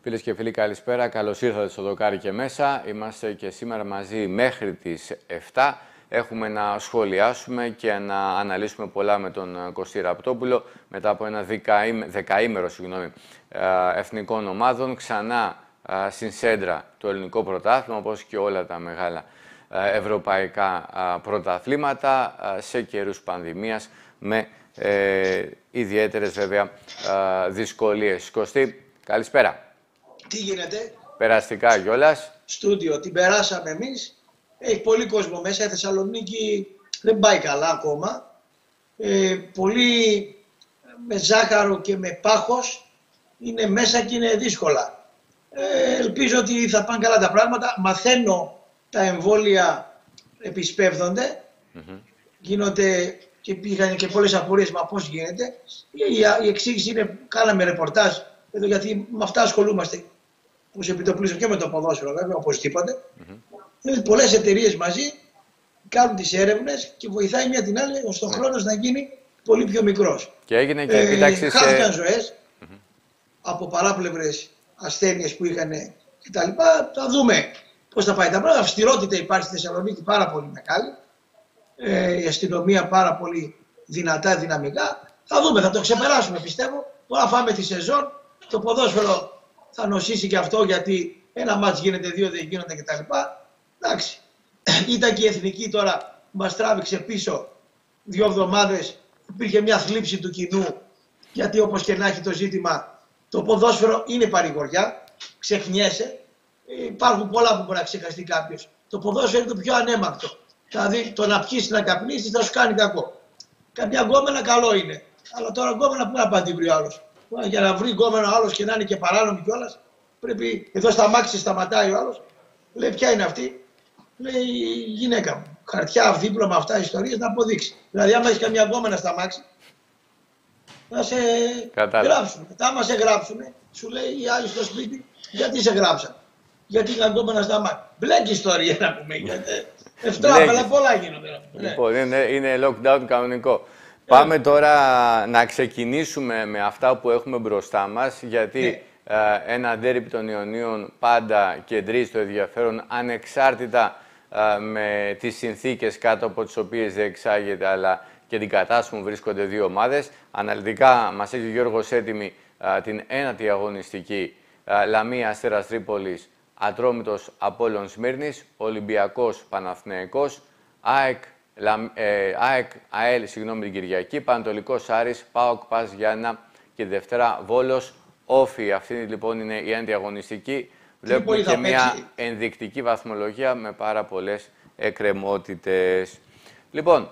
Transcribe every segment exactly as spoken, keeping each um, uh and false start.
Φίλες και φίλοι, καλησπέρα. Καλώς ήρθατε στο Δοκάρι και μέσα. Είμαστε και σήμερα μαζί μέχρι τις εφτά. Έχουμε να σχολιάσουμε και να αναλύσουμε πολλά με τον Κωστή Ραπτόπουλο μετά από ένα δεκαήμερο συγγνώμη, εθνικών ομάδων. Ξανά στην σέντρα το ελληνικό πρωτάθλημα, όπως και όλα τα μεγάλα ευρωπαϊκά πρωταθλήματα σε καιρούς πανδημίας με ε, ιδιαίτερες βέβαια δυσκολίες. Κωστή, καλησπέρα. Τι γίνεται? Περαστικά κιόλας. Στούντιο, την περάσαμε εμείς. Έχει πολύ κόσμο μέσα. Η Θεσσαλονίκη δεν πάει καλά ακόμα. Ε, πολύ με ζάχαρο και με πάχος είναι μέσα και είναι δύσκολα. Ε, ελπίζω ότι θα πάνε καλά τα πράγματα. Μαθαίνω τα εμβόλια επισπεύδονται. Mm-hmm. Γίνονται και πήγαν και πολλές απορίες, μα πώς γίνεται. Η, η εξήγηση είναι, κάναμε ρεπορτάζ εδώ γιατί με αυτά ασχολούμαστε. Που επιτοπλίζω και με το ποδόσφαιρο, βέβαια, οπωσδήποτε. Mm-hmm. Πολλές εταιρείες μαζί κάνουν τις έρευνες και βοηθάει μια την άλλη ώστε ο χρόνος να γίνει πολύ πιο μικρός. Και έγινε και επίταξη. Ε, χάθηκαν σε... ζωές mm-hmm. από παράπλευρες ασθένειες που είχαν κτλ. Θα δούμε πώς θα πάει τα πράγματα. Αυστηρότητα υπάρχει στη Θεσσαλονίκη πάρα πολύ μεγάλη. Ε, η αστυνομία πάρα πολύ δυνατά, δυναμικά. Θα δούμε, θα το ξεπεράσουμε πιστεύω. Τώρα φάμε τη σεζόν. Το ποδόσφαιρο θα νοσήσει και αυτό γιατί ένα μάτς γίνεται, δύο δεν γίνονται κτλ. Εντάξει. Ήταν και η εθνική τώρα, μας τράβηξε πίσω δύο εβδομάδες. Υπήρχε μια θλίψη του κοινού. Γιατί όπως και να έχει το ζήτημα, το ποδόσφαιρο είναι παρηγοριά. Ξεχνιέσαι. Υπάρχουν πολλά που μπορεί να ξεχαστεί κάποιος. Το ποδόσφαιρο είναι το πιο ανέμακτο. Δηλαδή το να πιείς να καπνίσεις θα σου κάνει κακό. Κάποια γκόμενα καλό είναι. Αλλά τώρα γκόμενα πού να πάει την βρει ο άλλος. Για να βρει γκόμενο άλλος και να είναι και παράνομη κιόλας, πρέπει εδώ στα μάξι σταματάει ο άλλος. Λέει ποια είναι αυτή. Λέει η γυναίκα μου. Χαρτιά, δίπλωμα, αυτά ιστορίες να αποδείξει. Δηλαδή άμα έχεις καμιά γκόμενα στα μάξι, να σε Κατάλα. γράψουν. Μετά άμα σε γράψουν, σου λέει οι άλλοι στο σπίτι, γιατί σε γράψαν. Γιατί είχαν γκόμενα στα μάξι. Μπλέκει ιστορία να πούμε. Ευτράπελα πολλά γίνονται. Λοιπόν, είναι, είναι lockdown κανονικό. Πάμε τώρα να ξεκινήσουμε με αυτά που έχουμε μπροστά μας, γιατί ε, ένα ντέρμπι των Ιωνίων πάντα κεντρίζει το ενδιαφέρον ανεξάρτητα ε, με τις συνθήκες κάτω από τις οποίες διεξάγεται, αλλά και την κατάσταση που βρίσκονται δύο ομάδες. Αναλυτικά μας έχει ο Γιώργος έτοιμη ε, την ένατη αγωνιστική ε, Λαμία Αστέρας Τρίπολης, Ατρόμητος Απόλλων Σμύρνης, Ολυμπιακός Παναθηναϊκός, ΑΕΚ Ε, ΑΕΚ, ΑΕΛ, συγγνώμη, την Κυριακή, Πανατολικός Άρης, ΠΑΟΚ, ΠΑΣ Γιάννα και Δευτέρα Βόλος Όφη. Αυτή λοιπόν είναι η αντιαγωνιστική. Βλέπουμε και μια ενδεικτική βαθμολογία με πάρα πολλές εκκρεμότητες. Λοιπόν,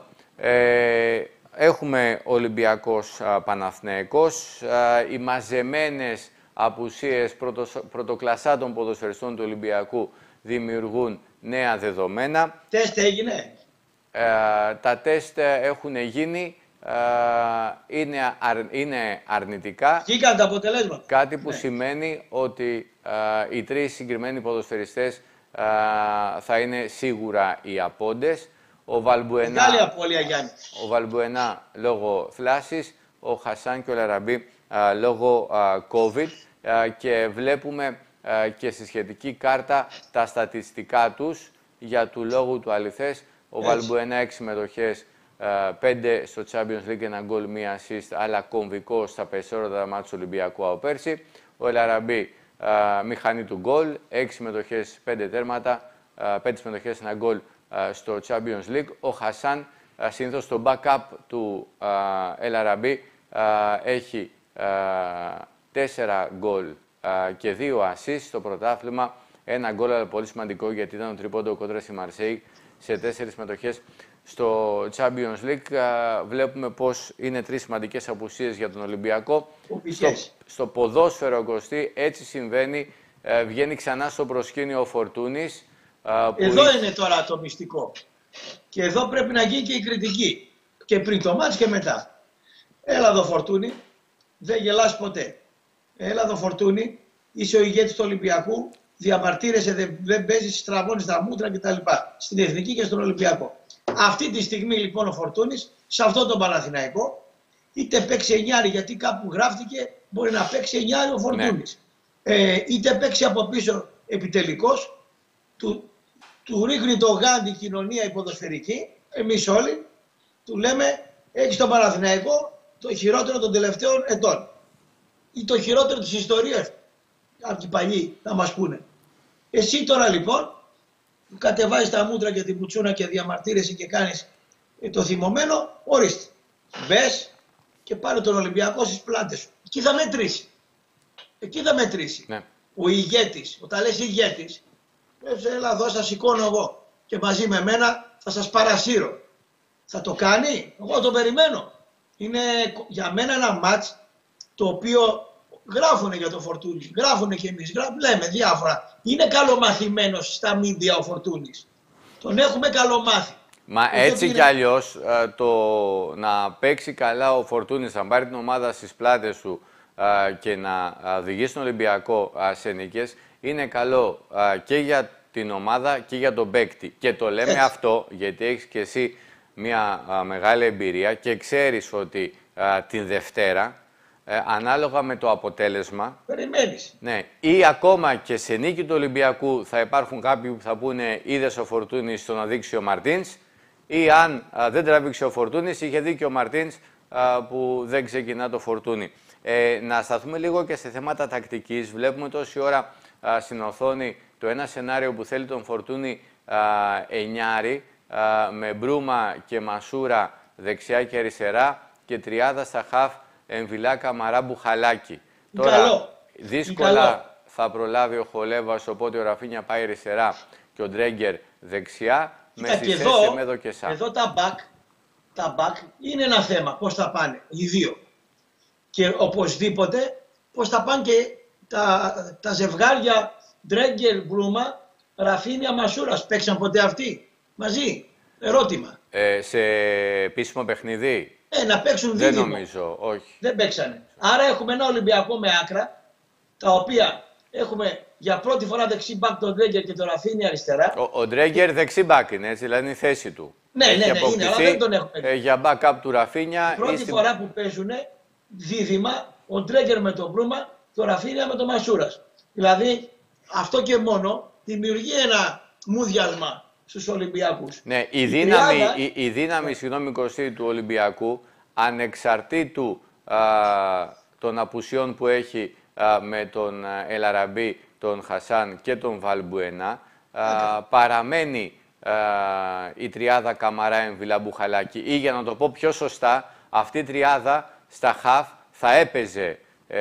ε, έχουμε Ολυμπιακός α, Παναθηναϊκός. Α, οι μαζεμένες απουσίες πρωτο, πρωτοκλασσάτων ποδοσφαιριστών του Ολυμπιακού δημιουργούν νέα δεδομένα. Τεστ έγινε. Ε, τα τεστ έχουν γίνει, ε, είναι, αρ, είναι αρνητικά. Βγήκαν τα αποτελέσματα. Κάτι που ναι. σημαίνει ότι ε, οι τρεις συγκεκριμένοι ποδοσφαιριστές ε, θα είναι σίγουρα οι απόντες. Ο Βαλμπουενά, Μεγάλη απώλεια, Γιάννη. Ο Βαλμπουενά λόγω θλάσσης, ο Χασάν και ο Λαραμπή ε, λόγω ε, COVID ε, και βλέπουμε ε, και στη σχετική κάρτα τα στατιστικά τους για του λόγου του αληθές. Ο Βαλμπουενά έξι συμμετοχές, πέντε στο Champions League, ένα γκολ, μία assist, αλλά κομβικό στα περισσότερα μάτια του Ολυμπιακού από πέρσι. Ο Ελαραμπή, μηχανή του γκολ, έξι συμμετοχές, πέντε τέρματα, πέντε συμμετοχές, ένα γκολ στο Champions League. Ο Χασάν, συνήθως στο backup του Ελαραμπή, έχει τέσσερα γκολ και δύο assist στο πρωτάθλημα. Ένα γκολ, αλλά πολύ σημαντικό γιατί ήταν ο τρίποντο κόντρα στη Μαρσέη σε τέσσερις συμμετοχές στο Champions League. Βλέπουμε πως είναι τρεις σημαντικές απουσίες για τον Ολυμπιακό. Στο, στο ποδόσφαιρο, Κωστή, έτσι συμβαίνει. Ε, βγαίνει ξανά στο προσκήνιο ο Φορτούνης. Εδώ είναι τώρα το μυστικό. Και εδώ πρέπει να γίνει και η κριτική. Και πριν το μάτς και μετά. Έλα εδώ Φορτούνη, δεν γελάς ποτέ. Έλα εδώ Φορτούνη, είσαι ο ηγέτης του Ολυμπιακού. Διαμαρτύρεσαι, δεν, δεν παίζεις, στραβώνεις τα μούτρα κτλ. Στην Εθνική και στον Ολυμπιακό. Αυτή τη στιγμή λοιπόν ο Φορτούνης, σε αυτό το Παναθηναϊκό, είτε παίξει εννιάρι γιατί κάπου γράφτηκε, μπορεί να παίξει εννιάρι ο Φορτούνης. ε, είτε παίξει από πίσω επιτελικός, του, του ρίχνει το γάντι κοινωνία υποδοσφαιρική, εμείς όλοι του λέμε έχει στον Παναθηναϊκό το χειρότερο των τελευταίων ετών ή το χειρότερο της ιστορίας, κάποιοι παλιοί να μας πούνε. Εσύ τώρα λοιπόν κατεβάζεις τα μούτρα και την πουτσούνα και διαμαρτύρεσαι και κάνεις το θυμωμένο, ορίστε. Μπες και πάρε τον Ολυμπιακό στις πλάτες σου. Εκεί θα μετρήσει. Εκεί θα μετρήσει. Ναι. Ο ηγέτης, όταν λες ηγέτης, λες έλα εδώ σας σηκώνω εγώ και μαζί με μένα θα σας παρασύρω. Θα το κάνει, εγώ το περιμένω. Είναι για μένα ένα μάτς το οποίο γράφουνε για το Φορτούνι, γράφουνε και εμείς, γράφουνε, λέμε διάφορα. Είναι καλομαθημένος στα μίντια ο Φορτούνης. Τον έχουμε καλομάθει. Μα ο έτσι είναι... κι αλλιώς το να παίξει καλά ο Φορτούνης, να πάρει την ομάδα στις πλάτες του και να οδηγήσει τον Ολυμπιακό σε νίκες, είναι καλό και για την ομάδα και για τον παίκτη. Και το λέμε έτσι. Αυτό γιατί έχεις και εσύ μια μεγάλη εμπειρία και ξέρεις ότι την Δευτέρα, Ε, ανάλογα με το αποτέλεσμα, περιμένεις. Ναι, ή ακόμα και σε νίκη του Ολυμπιακού θα υπάρχουν κάποιοι που θα πούνε είδες ο Φορτούνης στο να δείξει ο Μαρτίνς, ή αν α, δεν τραβήξει ο Φορτούνης, είχε δίκιο ο Μαρτίνς α, που δεν ξεκινά το Φορτούνι. Ε, να σταθούμε λίγο και σε θέματα τακτικής. Βλέπουμε τόση ώρα α, στην οθόνη το ένα σενάριο που θέλει τον Φορτούνη α, εννιάρι, α, με Μπρούμα και Μασούρα δεξιά και αριστερά και τριάδα στα χαφ Εμβιλά, Καμαρά, Μπουχαλάκη. Τώρα Καλό. δύσκολα Καλό. θα προλάβει ο Χολέβας, οπότε ο Ραφίνια πάει αριστερά και ο Ντρέγκερ δεξιά. Κοίτα, με στη και θέση εδώ, Εμέδο και Σά. εδώ τα back, τα back είναι ένα θέμα πώς θα πάνε οι δύο. Και οπωσδήποτε πώς θα πάνε και τα, τα ζευγάρια Ντρέγκερ, Μπρούμα, Ραφίνια, Μασούρας. Παίξαν ποτέ αυτοί μαζί? Ερώτημα. Ε, σε επίσημο παιχνίδι. Ε, να παίξουν Δεν δίδυμο. νομίζω, όχι. Δεν παίξανε. Άρα έχουμε ένα Ολυμπιακό με άκρα, τα οποία έχουμε για πρώτη φορά δεξί μπακ τον Ντρέγκερ και τον Ραφίνια αριστερά. Ο, ο Ντρέγκερ δεξί μπακ είναι, έτσι, δηλαδή είναι η θέση του. Ναι, Έχει ναι, ναι, είναι, αλλά δεν τον έχουμε. Ε, για backup του Ραφίνια. Η πρώτη στην... φορά που παίζουν δίδυμα, ο Ντρέγκερ με τον Μπρούμα, το Ραφίνια με τον Μασούρας. Δηλαδή αυτό και μόνο δημιουργεί ένα μούδιασμα στους Ολυμπιακούς. Ναι, η, η δύναμη, τριάδα... η, η δύναμη ναι. συγγνώμη, Κωστή, του Ολυμπιακού, ανεξαρτήτου α, των απουσιών που έχει α, με τον Ελαραμπή, τον Χασάν και τον Βαλμπουενά, α, παραμένει α, η τριάδα Καμαρά, Εμβιλά, Μπουχαλάκη, ή για να το πω πιο σωστά, αυτή η τριάδα στα χαφ θα έπαιζε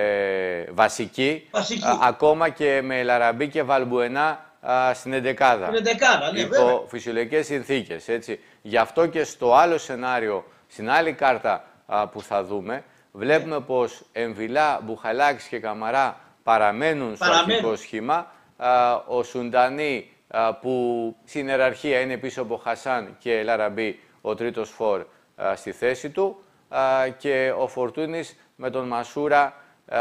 ε, βασική, βασική. Α, ακόμα και με Ελαραμπή και Βαλμπουενά α, στην εντεκάδα. Στην εντεκάδα, ναι, υπό φυσιολογικές συνθήκες, έτσι. Γι' αυτό και στο άλλο σενάριο, στην άλλη κάρτα α, που θα δούμε, βλέπουμε yeah. πως Εμβιλά, Μπουχαλάκης και Καμαρά παραμένουν, παραμένουν. στο αρχικό σχήμα. Α, ο Σουντανί, α, που στην ιεραρχία είναι πίσω από Χασάν και Ελαραμπή, ο τρίτος φορ α, στη θέση του, α, και ο Φορτούνης με τον Μασούρα α,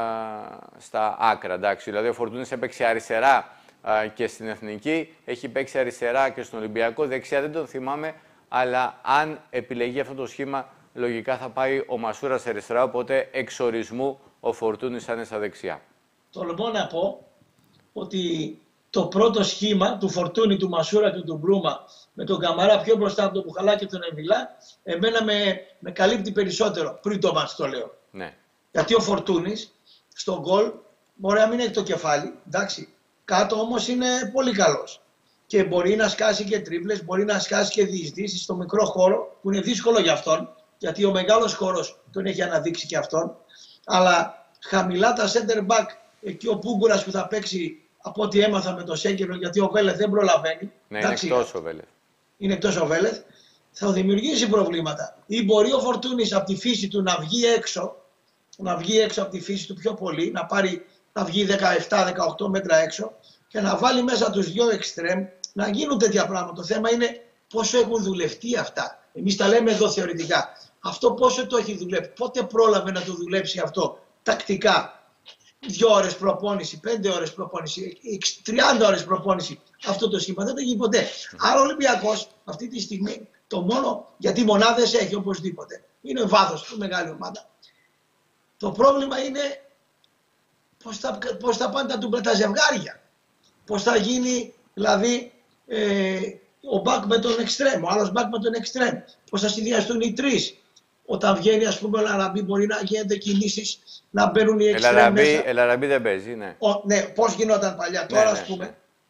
στα άκρα. Εντάξει. Δηλαδή ο Φορτούνης έπαιξε αριστερά α, και στην Εθνική, έχει παίξει αριστερά και στον Ολυμπιακό, δεξιά δεν τον θυμάμαι, αλλά αν επιλεγεί αυτό το σχήμα, λογικά θα πάει ο Μασούρας αριστερά, οπότε εξορισμού ο Φορτούνης θα είναι στα δεξιά. Τολμώ να πω ότι το πρώτο σχήμα του Φορτούνη, του Μασούρα και του Μπρούμα με τον Καμαρά πιο μπροστά από τον Μπουχαλάκη και τον Εμβιλά, εμένα με, με καλύπτει περισσότερο, πριν το μάτς το λέω. Ναι. Γιατί ο Φορτούνης στον γκολ μπορεί να μην έχει το κεφάλι, εντάξει, κάτω όμως είναι πολύ καλός. Και μπορεί να σκάσει και τρίπλες, μπορεί να σκάσει και διεισδύσεις στο μικρό χώρο, που είναι δύσκολο για αυτόν, γιατί ο μεγάλος χώρος τον έχει αναδείξει και αυτόν. Αλλά χαμηλά τα center back, εκεί ο Πούγκουρας που θα παίξει, από ό,τι έμαθα με το Σέγκελο, γιατί ο Βέλεθ δεν προλαβαίνει. Ναι, είναι εκτός ο Βέλεθ. Είναι εκτός ο Βέλεθ. Θα δημιουργήσει προβλήματα. Ή μπορεί ο Φορτούνης από τη φύση του να βγει έξω, να βγει έξω από τη φύση του πιο πολύ, να, πάρει, να βγει δεκαεπτά δεκαοκτώ μέτρα έξω και να βάλει μέσα τους δυο εξτρέμ, να γίνουν τέτοια πράγματα. Το θέμα είναι πόσο έχουν δουλευτεί αυτά. Εμείς τα λέμε εδώ θεωρητικά. Αυτό πόσο το έχει δουλέψει, πότε πρόλαβε να το δουλέψει αυτό τακτικά. Δύο ώρες προπόνηση, πέντε ώρες προπόνηση, τριάντα ώρες προπόνηση. Αυτό το σχήμα δεν το γίνει ποτέ. Άρα ο Ολυμπιακός αυτή τη στιγμή το μόνο, γιατί μονάδες έχει οπωσδήποτε, είναι βάθος του, μεγάλη ομάδα. Το πρόβλημα είναι πώς θα, πώς θα πάνε τα, τα ζευγάρια. Πώς θα γίνει δηλαδή ε, ο μπακ με τον εξτρέμ, ο άλλος μπακ με τον εξτρέμ. Πώς θα συνδυαστούν οι τρεις. Όταν βγαίνει ας πούμε ο Ελαραμπή μπορεί να γίνεται κινήσεις να μπαίνουν οι εξτρέμ μέσα. Ελαραμπή δεν παίζει, ναι. Ο, ναι, πώς γινόταν παλιά. Τώρα ναι, ας πούμε ναι.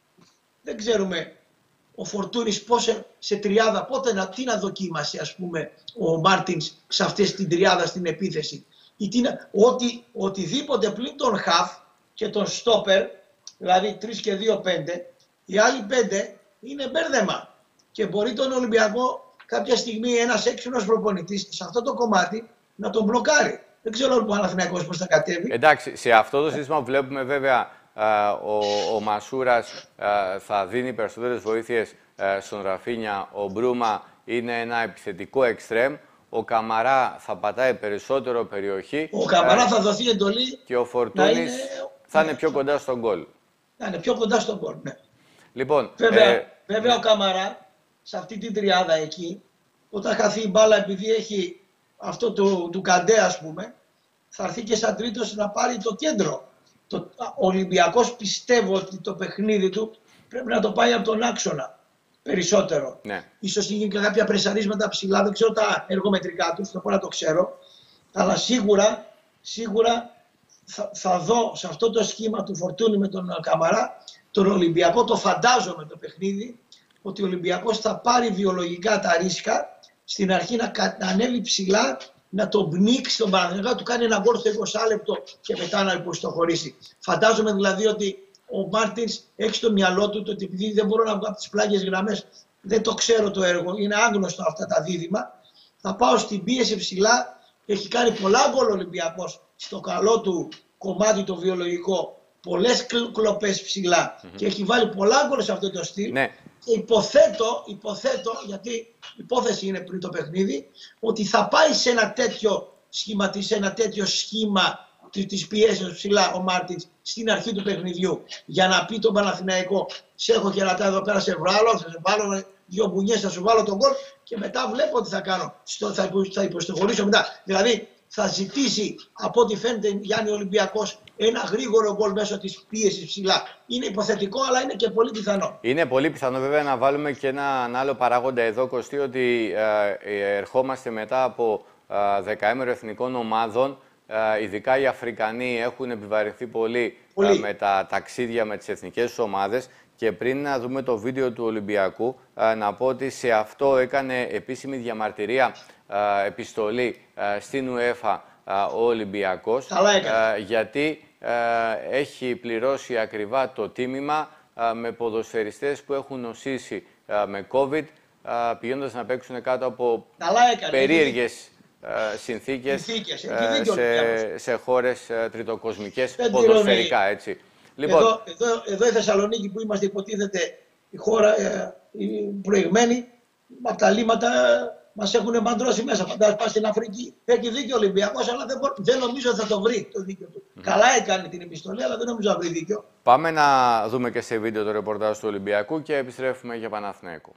δεν ξέρουμε ο Φορτούνης πώς σε, σε τριάδα, πότε να, τι να δοκίμασε ας πούμε ο Μάρτινς σε αυτές την τριάδα στην επίθεση. Ή τι να, ότι, οτιδήποτε πλην τον χαφ και τον στόπερ, δηλαδή τρεις και δύο πέντε, οι άλλοι πέντε είναι μπέρδεμα. Και μπορεί τον Ολυμπιακό κάποια στιγμή ένας έξυπνος προπονητής σε αυτό το κομμάτι να τον μπλοκάρει. Δεν ξέρω λοιπόν ο Παναθηναϊκός πώς θα κατέβει. Εντάξει, σε αυτό το σύστημα βλέπουμε βέβαια α, ο, ο Μασούρας α, θα δίνει περισσότερες βοήθειες α, στον Ραφίνια. Ο Μπρούμα είναι ένα επιθετικό εξτρέμ. Ο Καμαρά θα πατάει περισσότερο περιοχή. Ο Καμαρά α, θα δοθεί εντολή. Και ο Φορτούνης είναι... θα είναι πιο κοντά στον γκολ. Θα είναι πιο κοντά στον γκολ, ναι. Λοιπόν, βέβαια, ε... βέβαια ο Καμαρά σε αυτή την τριάδα εκεί, όταν χαθεί η μπάλα επειδή έχει αυτό του, του Καντέ ας πούμε, θα έρθει και σαν τρίτος να πάρει το κέντρο. Το, ο Ολυμπιακός πιστεύω ότι το παιχνίδι του πρέπει να το πάει από τον άξονα περισσότερο. Ναι. Ίσως γίνει και κάποια πρεσαρίσματα ψηλά, δεν ξέρω τα εργομετρικά του, θα πω να το ξέρω. Αλλά σίγουρα, σίγουρα θα, θα δω σε αυτό το σχήμα του Φορτούνη με τον Καμαρά, τον Ολυμπιακό, το φαντάζομαι το παιχνίδι, ότι ο Ολυμπιακός θα πάρει βιολογικά τα ρίσκα, στην αρχή να, να ανέβει ψηλά, να τον πνίξει τον Παναθηναϊκό, να του κάνει ένα γκολ στο είκοσι λεπτό και μετά να υποστοχωρήσει. Φαντάζομαι δηλαδή ότι ο Μάρτινς έχει στο μυαλό του το ότι επειδή δεν μπορώ να βγω από τις πλάγιες γραμμές, δεν το ξέρω το έργο, είναι άγνωστο αυτά τα δίδυμα. Θα πάω στην πίεση ψηλά, έχει κάνει πολλά γκολ ο Ολυμπιακός στο καλό του κομμάτι το βιολογικό, πολλές κλοπές ψηλά mm-hmm. και έχει βάλει πολλά γκολ σε αυτό το στυλ. Ναι. Και υποθέτω, υποθέτω, γιατί υπόθεση είναι πριν το παιχνίδι, ότι θα πάει σε ένα τέτοιο σχήμα, σε ένα τέτοιο σχήμα της πιέσεως ψηλά ο Μάρτινς στην αρχή του παιχνιδιού για να πει τον Παναθηναϊκό σε έχω κερατά εδώ πέρα, σε βράλω, θα σε βάλω δύο μπουνιές, θα σου βάλω τον γκολ και μετά βλέπω τι θα κάνω, θα, θα υποστοχωρήσω μετά. Δηλαδή θα ζητήσει από ό,τι φαίνεται Γιάννη Ολυμπιακός ένα γρήγορο γκολ μέσω της πίεσης ψηλά. Είναι υποθετικό, αλλά είναι και πολύ πιθανό. Είναι πολύ πιθανό βέβαια να βάλουμε και ένα άλλο παράγοντα εδώ, Κωστή, ότι ε, ερχόμαστε μετά από ε, δεκαήμερο εθνικών ομάδων. Ε, ειδικά οι Αφρικανοί έχουν επιβαρυνθεί πολύ, πολύ. Ε, με τα ταξίδια με τις εθνικές ομάδες. Και πριν να δούμε το βίντεο του Ολυμπιακού, ε, να πω ότι σε αυτό έκανε επίσημη διαμαρτυρία, ε, επιστολή ε, στην UEFA ε, ο Ολυμπιακός. Ε, γιατί ε, έχει πληρώσει ακριβά το τίμημα ε, με ποδοσφαιριστές που έχουν νοσήσει ε, με COVID, ε, πηγαίνοντας να παίξουν κάτω από περίεργες ε, συνθήκες, συνθήκες ε, σε, σε χώρες ε, τριτοκοσμικές, δεν ποδοσφαιρικά, έτσι. Λοιπόν, εδώ, εδώ, εδώ η Θεσσαλονίκη που είμαστε υποτίθεται η χώρα ε, η προηγμένη, από τα λίμματα μας έχουν μαντρώσει μέσα. Φαντάζομαι πάει στην Αφρική. Έχει δίκιο ο Ολυμπιακός, αλλά δεν, δεν νομίζω ότι θα το βρει το δίκιο του. Mm. Καλά έκανε την επιστολή, αλλά δεν νομίζω να βρει δίκιο. Πάμε να δούμε και σε βίντεο το ρεπορτάζ του Ολυμπιακού και επιστρέφουμε για Παναθηναϊκό.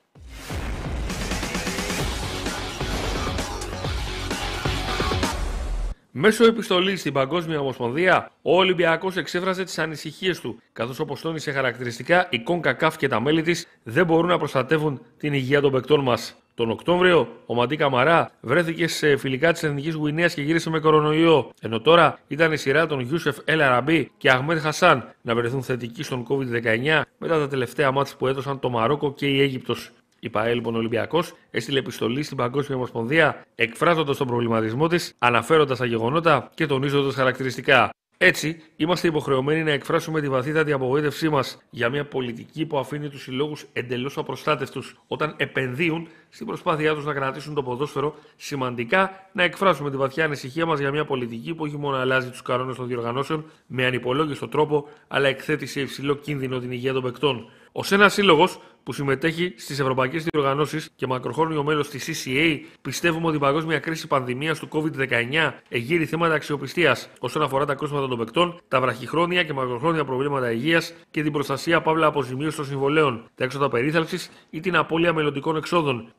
Μέσω επιστολής στην Παγκόσμια Ομοσπονδία, ο Ολυμπιακός εξέφρασε τις ανησυχίες του, καθώς όπως τόνισε χαρακτηριστικά, η CONCACAF και τα μέλη της δεν μπορούν να προστατεύουν την υγεία των παικτών μας. Τον Οκτώβριο, ο Μαντί Καμαρά βρέθηκε σε φιλικά της Εθνικής Γουινέας και γύρισε με κορονοϊό, ενώ τώρα ήταν η σειρά των Γιούσεφ Ελαραμπή και Αχμέτ Χασάν να βρεθούν θετικοί στον κόβιντ δεκαεννιά μετά τα τελευταία μάτς που έδωσαν το Μαρόκο και η Αίγυπτος. Η ΠΑΕ, λοιπόν, ο Ολυμπιακός έστειλε επιστολή στην Παγκόσμια Ομοσπονδία εκφράζοντας τον προβληματισμό της, αναφέροντας τα γεγονότα και τονίζοντας χαρακτηριστικά. Έτσι, είμαστε υποχρεωμένοι να εκφράσουμε τη βαθύτατη απογοήτευσή μας για μια πολιτική που αφήνει τους συλλόγους εντελώς απροστάτευτους όταν επενδύουν στην προσπάθειά τους να κρατήσουν το ποδόσφαιρο. Σημαντικά να εκφράσουμε τη βαθιά ανησυχία μας για μια πολιτική που όχι μόνο αλλάζει τους κανόνες των διοργανώσεων με ανυπολόγιστο τρόπο, αλλά εκθέτει σε υψηλό κίνδυνο την υγεία των παικτών. Ως ένας σύλλογος που συμμετέχει στις ευρωπαϊκές διοργανώσεις και μακροχρόνιο μέλος της σι σι έι, πιστεύουμε ότι η παγκόσμια κρίση πανδημίας του κόβιντ δεκαεννιά εγείρει θέματα αξιοπιστίας όσον αφορά τα κρούσματα των παικτών, τα βραχυχρόνια και μακροχρόνια προβλήματα υγείας και την προστασία παύλα αποζημίωση των συμβολέων, τα έξοδα περίθαλψης ή την απώλεια μελλοντικών εξόδων.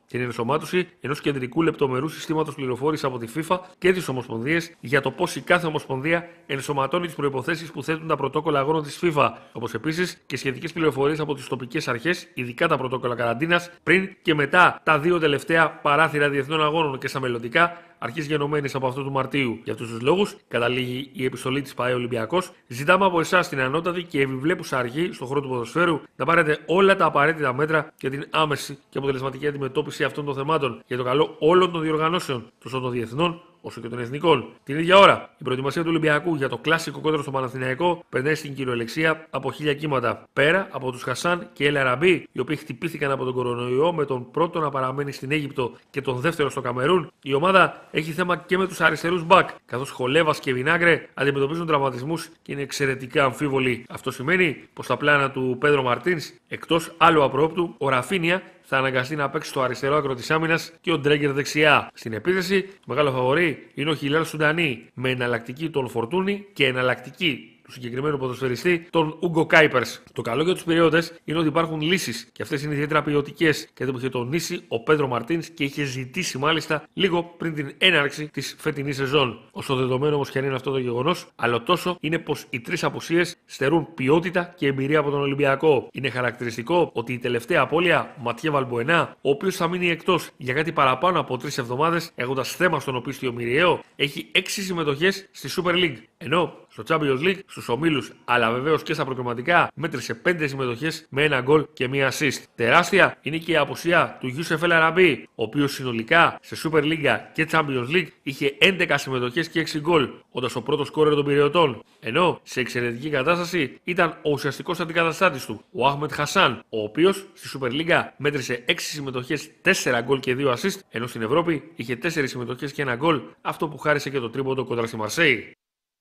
την ενσωμάτωση ενός κεντρικού λεπτομερού συστήματος πληροφόρησης από τη FIFA και τις ομοσπονδίες για το πώς η κάθε ομοσπονδία ενσωματώνει τις προϋποθέσεις που θέτουν τα πρωτόκολλα αγώνων της FIFA, όπως επίσης και σχετικές πληροφορίες από τις τοπικές αρχές, ειδικά τα πρωτόκολλα καραντίνας, πριν και μετά τα δύο τελευταία παράθυρα διεθνών αγώνων και στα μελλοντικά, αρχής γενομένης από αυτό του Μαρτίου. Για αυτούς τους λόγους, καταλήγει η επιστολή της ΠΑΕ Ολυμπιακός, ζητάμε από εσάς την ανώτατη και επιβλέπουσα αρχή στον χώρο του ποδοσφαίρου να πάρετε όλα τα απαραίτητα μέτρα για την άμεση και αποτελεσματική αντιμετώπιση αυτών των θεμάτων για το καλό όλων των διοργανώσεων, τόσο των διεθνών όσο και των εθνικών. Την ίδια ώρα, η προετοιμασία του Ολυμπιακού για το κλασικό κόντρα στο Παναθηναϊκό περνάει στην κυριολεξία από χίλια κύματα. Πέρα από τους Χασάν και Ελ Αραμπί, οι οποίοι χτυπήθηκαν από τον κορονοϊό, με τον πρώτο να παραμένει στην Αίγυπτο και τον δεύτερο στο Καμερούν, η ομάδα έχει θέμα και με τους αριστερούς μπακ, καθώς Χολέβας και Βινάγκρε αντιμετωπίζουν τραυματισμούς και είναι εξαιρετικά αμφίβολοι. Αυτό σημαίνει πως στα πλάνα του Πέδρο Μαρτίνς, εκτός άλλου απρόπτου, ο Ραφίνια θα αναγκαστεί να παίξει στο αριστερό άκρο της άμυνας και ο Ντρέγκερ δεξιά. Στην επίθεση, το μεγάλο φαβορί είναι ο Χιλάλ Σουντανί, με εναλλακτική τον Φορτούνι και εναλλακτική του συγκεκριμένου ποδοσφαιριστή, τον Ούγκο Κάιπερς. Το καλό για τους Πειριώτες είναι ότι υπάρχουν λύσεις και αυτές είναι ιδιαίτερα ποιοτικές, κάτι που είχε τονίσει ο Πέδρο Μαρτίνς και είχε ζητήσει μάλιστα λίγο πριν την έναρξη της φετινής σεζόν. Όσο δεδομένο όμως και αν είναι αυτό το γεγονός, άλλο τόσο είναι πως οι τρεις απουσίες στερούν ποιότητα και εμπειρία από τον Ολυμπιακό. Είναι χαρακτηριστικό ότι η τελευταία απώλεια, Ματιέ Βαλμποενά, ο οποίος θα μείνει εκτός για κάτι παραπάνω από τρεις εβδομάδες, έχοντας θέμα στον οπίστιο Μυριαίο, έχει έξι συμμετοχές στη Super League. Ενώ στο Champions League, στους ομίλους, αλλά βεβαίως και στα προκριματικά, μέτρησε πέντε συμμετοχές με ένα γκολ και μία assist. Τεράστια είναι και η απουσία του Γιούσεφ Ελ Αραμπί, ο οποίος συνολικά σε Super League και Champions League είχε έντεκα συμμετοχές και έξι γκολ, όντας ο πρώτος σκόρερ των Πειριωτών. Ενώ σε εξαιρετική κατάσταση ήταν ο ουσιαστικός αντικαταστάτης του, ο Αχμετ Χασάν, ο οποίος στη Super League μέτρησε έξι συμμετοχές, τέσσερα γκολ και δύο assist, ενώ στην Ευρώπη είχε τέσσερις συμμετοχές και ένα γκολ, αυτό που χάρισε και το τρίποντο κοντρα στη Μαρσέη.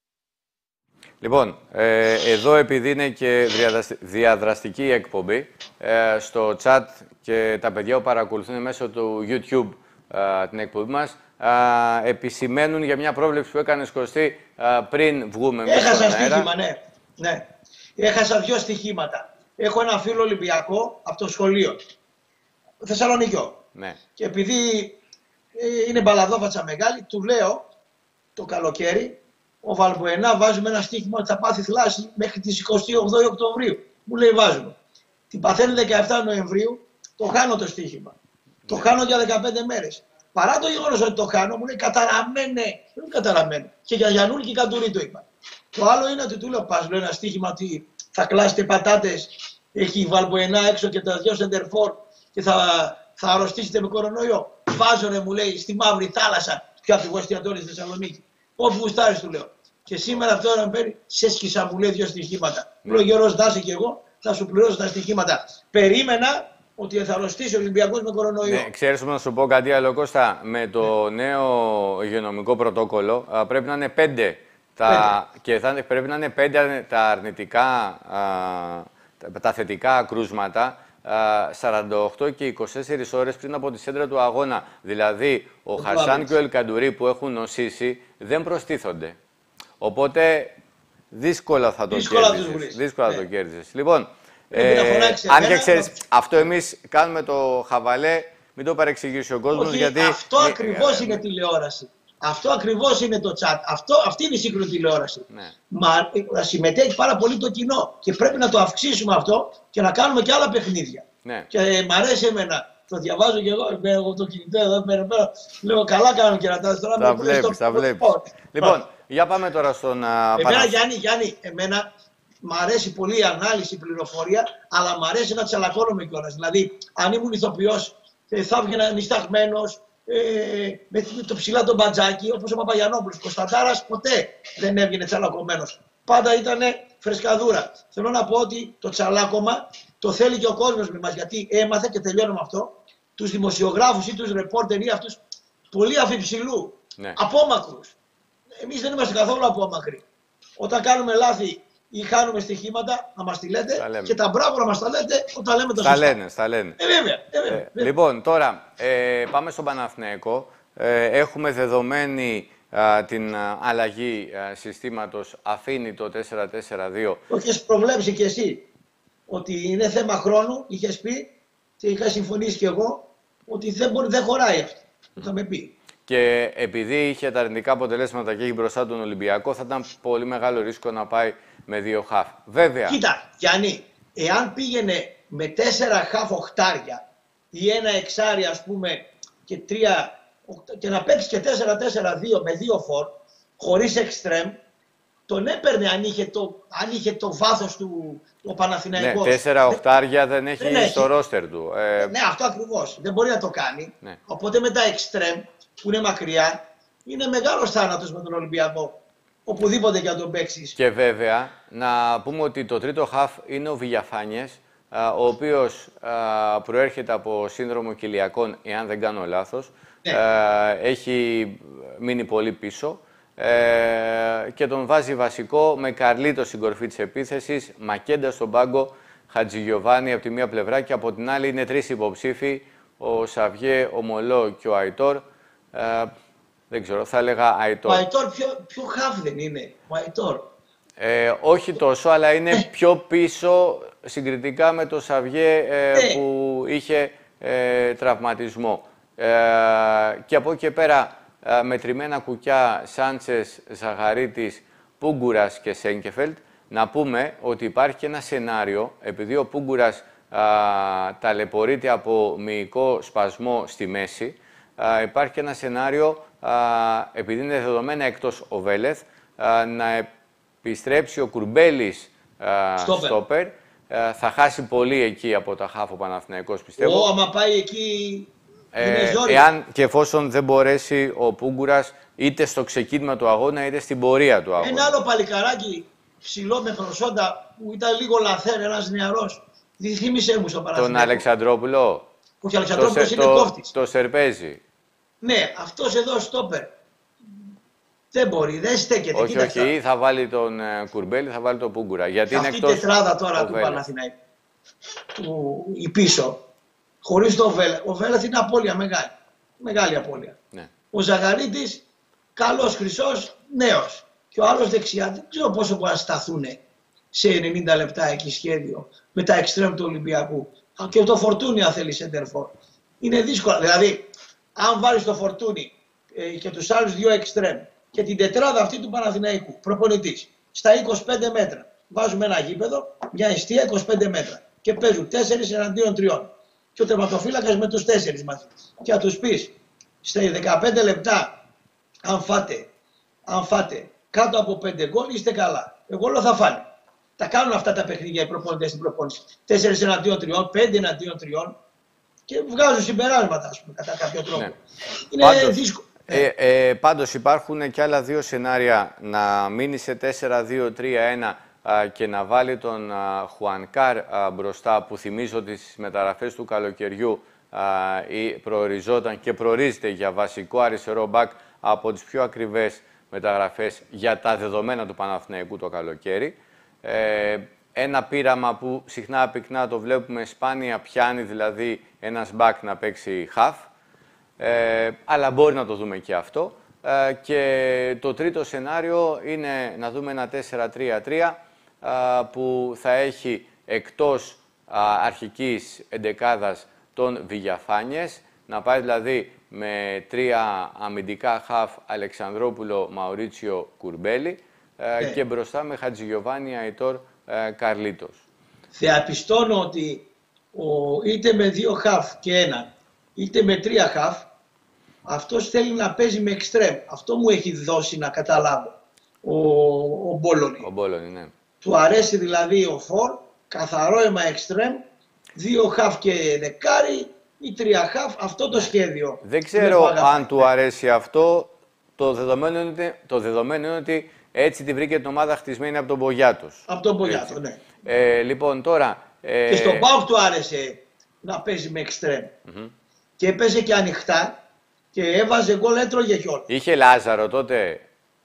Λοιπόν, ε, εδώ επειδή είναι και διαδραστική η εκπομπή, ε, στο chat και τα παιδιά που παρακολουθούν μέσω του YouTube ε, την εκπομπή μας, ε, επισημαίνουν για μια πρόβλεψη που έκανες, Κωστή, ε, πριν βγούμε μέσα στον αέρα. Έχασα στοίχημα, ναι. ναι. Έχασα δύο στοιχήματα. Έχω ένα φίλο Ολυμπιακό από το σχολείο, Θεσσαλονικιό. Ναι. Και επειδή ε, είναι μπαλαδόβατσα μεγάλη, του λέω το καλοκαίρι, ο Βαλμποενά βάζουμε ένα στοίχημα ότι θα πάθει θλάση μέχρι τις εικοστή όγδοη Οκτωβρίου. Μου λέει βάζουμε. Την παθαίνει δεκαεπτά Νοεμβρίου, το χάνω το στοίχημα. Ναι. Το χάνω για δεκαπέντε μέρες. Παρά το γεγονός ότι το χάνω, μου λέει καταραμένε. Δεν είναι καταραμένε. Και για Γιαννούλη και Καντουρί το είπα. Το άλλο είναι ότι του λέω πας, λέω ένα στοίχημα ότι θα κλάσετε πατάτες, έχει Βαλμποενά έξω και τα δυο σεντερφόρ και θα, θα αρρωστήσετε με κορονοϊό. Βάζω, μου λέει, στη Μαύρη Θάλασσα, πιο ακριβώ εστιατόριο στη Θεσσαλονίκη. Όπου γουστάρεις, του λέω. Και σήμερα αυτό να παίρνει, σε σκίσα, μου λέει δύο στοιχήματα. Μου λέει Γιώργος, δάσε και εγώ, θα σου πληρώσω τα στοιχήματα. Περίμενα ότι θα αρρωστήσει ο Ολυμπιακός με κορονοϊό. Ναι, ξέρεις να σου πω κάτι άλλο, Κώστα. Με το ναι. νέο υγειονομικό πρωτόκολλο α, πρέπει να είναι πέντε. Τα, πέντε. Και θα, πρέπει να είναι πέντε τα αρνητικά, α, τα, τα θετικά κρούσματα. σαράντα οκτώ και είκοσι τέσσερις ώρες πριν από τη σέντρα του αγώνα. Δηλαδή, ο το Χασάν πάμε. και ο Ελκαντουρί που έχουν νοσήσει δεν προστίθονται. Οπότε, δύσκολα θα το κέρδισες. Δύσκολα ναι. το κέρδισες. Λοιπόν, ε, αν και ξέρεις, αυτό εμείς κάνουμε το χαβαλέ, μην το παρεξηγήσει ο κόσμος. Όχι, γιατί... αυτό ακριβώς είναι τηλεόραση. Αυτό ακριβώς είναι το chat. Αυτό, αυτή είναι η σύγχρονη τηλεόραση. Ναι. Μα συμμετέχει πάρα πολύ το κοινό. Και πρέπει να το αυξήσουμε αυτό και να κάνουμε και άλλα παιχνίδια. Ναι. Και ε, μ' αρέσει εμένα. Το διαβάζω και εγώ. Εγώ το κινητό εδώ πέρα. πέρα λέω καλά κάνω και να τα τώρα. Τα βλέπεις, τα βλέπεις. Λοιπόν, για πάμε τώρα στον. Εμένα, Γιάννη, Γιάννη, εμένα μ' αρέσει πολύ η ανάλυση, η πληροφορία, αλλά μ' αρέσει να τσαλακώνομαι κιόλας. Δηλαδή, αν ήμουν ηθοποιός, θα έβγαινα νησταγμένος. Ε, με το ψηλά τον μπατζάκι, όπως ο Παπαγιανόπουλος. Ο Κωνσταντάρας ποτέ δεν έβγαινε τσαλακωμένος. Πάντα ήταν φρεσκαδούρα. Θέλω να πω ότι το τσαλάκωμα το θέλει και ο κόσμος με μας. Γιατί έμαθε, και τελειώνω με αυτό, τους δημοσιογράφους ή τους ρεπόρτερ ή αυτούς πολύ αφιψηλού, ναι. απόμακρους. Εμείς δεν είμαστε καθόλου απόμακροι. Όταν κάνουμε λάθη ή χάνουμε στοιχήματα, να μας τη λέτε και τα μπράβο να μας τα λέτε όταν λέμε το σωστά. Τα λένε, τα λένε. Ε, βέβαια, ε, βέβαια, βέβαια. Ε, λοιπόν, τώρα ε, πάμε στον Παναθηναϊκό. Ε, έχουμε δεδομένη α, την α, αλλαγή α, συστήματος, αφήνει το τέσσερα τέσσερα δύο. Το έχεις προβλέψει κι εσύ ότι είναι θέμα χρόνου, είχες πει και είχα συμφωνήσει κι εγώ ότι δεν, μπορεί, δεν χωράει αυτό. Mm. Θα με πει. Και επειδή είχε τα αρνητικά αποτελέσματα και έχει μπροστά τον Ολυμπιακό, θα ήταν πολύ μεγάλο ρίσκο να πάει με δύο χαφ. Βέβαια. Κοίτα, Γιάννη, εάν πήγαινε με τέσσερα χαφ οχτάρια ή ένα εξάρι, ας πούμε, και τρία, και να παίξει και τέσσερα τέσσερα δύο με δύο φορ, χωρίς εξτρέμ, τον έπαιρνε αν είχε το, αν είχε το βάθος του ο Παναθηναϊκός. Ναι, τέσσερα οχτάρια δεν έχει δεν στο ρόστερ του. Ε... Ναι, αυτό ακριβώς. Δεν μπορεί να το κάνει. Ναι. Οπότε με τα εξτρέμ που είναι μακριά, είναι μεγάλος θάνατος με τον Ολυμπιακό. Οπουδήποτε και να τον παίξεις. Και βέβαια, να πούμε ότι το τρίτο χαφ είναι ο Βηγιαφάνιες, ο οποίος προέρχεται από σύνδρομο κοιλιακών, εάν δεν κάνω λάθος. Ναι. Έχει μείνει πολύ πίσω. Ε, και τον βάζει βασικό με Καρλίτο στην κορφή της επίθεσης, Μακέντα στον πάγκο, Χατζηγιοβάνι από τη μία πλευρά και από την άλλη είναι τρεις υποψήφοι, ο Σαβιέ, ο Μολό και ο Αϊτόρ. Ε, δεν ξέρω, θα έλεγα Αϊτόρ. Ο Αϊτόρ πιο, πιο χαφ δεν είναι, ο Αϊτόρ. Ε, όχι τόσο, αλλά είναι πιο πίσω συγκριτικά με το Σαβιέ ε, ε. που είχε ε, τραυματισμό. Ε, και από εκεί και πέρα, μετρημένα κουκιά Σάντσες, Ζαγαρίτης, Πούγκουρας και Σέγκεφελτ. Να πούμε ότι υπάρχει και ένα σενάριο, επειδή ο Πούγκουρας α, ταλαιπωρείται από μυϊκό σπασμό στη μέση, α, υπάρχει και ένα σενάριο, α, επειδή είναι δεδομένα εκτός ο Βέλεθ, α, να επιστρέψει ο Κουρμπέλης α, στόπερ. Α, θα χάσει πολύ εκεί από τα χάφο Παναθηναϊκός, πιστεύω. Ω, άμα πάει εκεί... Ε, εάν και εφόσον δεν μπορέσει ο Πούγκουρας είτε στο ξεκίνημα του αγώνα είτε στην πορεία του αγώνα. Ένα άλλο παλικαράκι ψηλό με προσόντα που ήταν λίγο λαθέρ, ένας νεαρός. Δεν θύμισε μου στο Παναθηναϊκό. Τον Αλεξανδρόπουλο. Όχι, ο Αλεξανδρόπουλος είναι το, κόφτης. Το Σερπέζι. Ναι, αυτός εδώ στόπερ. Δεν μπορεί, δεν στέκεται. Όχι, κοίταξα. όχι, θα βάλει τον uh, Κουρμπέλη, θα βάλει τον Πούγκουρα. Γιατί αυτή είναι η εκτός τετράδα τώρα του Βέλεθ. Παναθηναϊκού. Του, η πίσω. Χωρίς το Βέλεθ. Ο Βέλεθ είναι απώλεια μεγάλη. Μεγάλη απώλεια. Ναι. Ο Ζαγαρίτης, καλός χρυσός, νέος. Και ο άλλος δεξιά, δεν ξέρω πόσο μπορεί να σταθούν σε ενενήντα λεπτά εκεί σχέδιο με τα εξτρέμ του Ολυμπιακού. Και το Φορτούνι αν θέλει σέντερφορ. Είναι δύσκολο. Δηλαδή, αν βάλεις το Φορτούνι ε, και τους άλλους δύο εξτρέμ και την τετράδα αυτή του Παναθηναϊκού, προπονητής, στα είκοσι πέντε μέτρα, βάζουμε ένα γήπεδο, μια εστία είκοσι πέντε μέτρα και παίζουν τέσσερις εναντίον τριών. Και ο τερματοφύλακας με τους τέσσερις μαζί. Και να τους πεις, στα δεκαπέντε λεπτά, αν φάτε, αν φάτε κάτω από πέντε γκολ, είστε καλά. Εγώ λέω θα φάνε. Τα κάνουν αυτά τα παιχνίδια οι προπονητές στην προπόνηση. τέσσερις εναντίον τριών, πέντε εναντίον τριών και βγάζουν συμπεράσματα, ας πούμε, κατά κάποιο τρόπο. Ναι. Είναι πάντως, δύσκολο. Ε, ε, πάντως υπάρχουν και άλλα δύο σενάρια, να μείνει σε τέσσερα δύο τρία ένα και να βάλει τον α, Χουανκάρ α, μπροστά, που θυμίζω ότι στις μεταγραφές του καλοκαιριού α, ή προοριζόταν και προορίζεται για βασικό αριστερό μπακ, από τις πιο ακριβές μεταγραφές για τα δεδομένα του Παναθηναϊκού το καλοκαίρι. Ε, ένα πείραμα που συχνά πυκνά το βλέπουμε, σπάνια πιάνει δηλαδή ένας μπακ να παίξει half, ε, αλλά μπορεί να το δούμε και αυτό. Ε, και το τρίτο σενάριο είναι να δούμε ένα τέσσερα τρία τρία που θα έχει εκτός α, αρχικής εντεκάδας τον Βηγιαφάνιες, να πάει δηλαδή με τρία αμυντικά χαφ Αλεξανδρόπουλο, Μαουρίτσιο, Κουρμπέλη ε, και μπροστά με Χατζηγιοβάνι, Αϊτόρ, ε, Καρλίτος. Θεαπιστώνω ότι ο, είτε με δύο χαφ και ένα, είτε με τρία χαφ, αυτός θέλει να παίζει με εξτρέμ. Αυτό μου έχει δώσει να καταλάβω ο, ο Μπόλωνη. Ο Μπόλωνη, ναι. Του αρέσει δηλαδή ο φορ, καθαρό αίμα εξτρέμ, δύο χαφ και δεκάρι ή τρία χαφ, αυτό το σχέδιο. Δεν ξέρω αν του αρέσει αυτό. Το δεδομένο είναι, το δεδομένο είναι ότι έτσι τη βρήκε την ομάδα χτισμένη από τον Μπογιάτος. Από τον Μπογιάτο, ναι. Ε, λοιπόν, τώρα... Ε... Και στον ΠΑΟΚ του άρεσε να παίζει με εξτρέμ. Mm-hmm. Και έπαιζε και ανοιχτά και έβαζε γκολ, έτρωγε κιόλας. Είχε Λάζαρο τότε.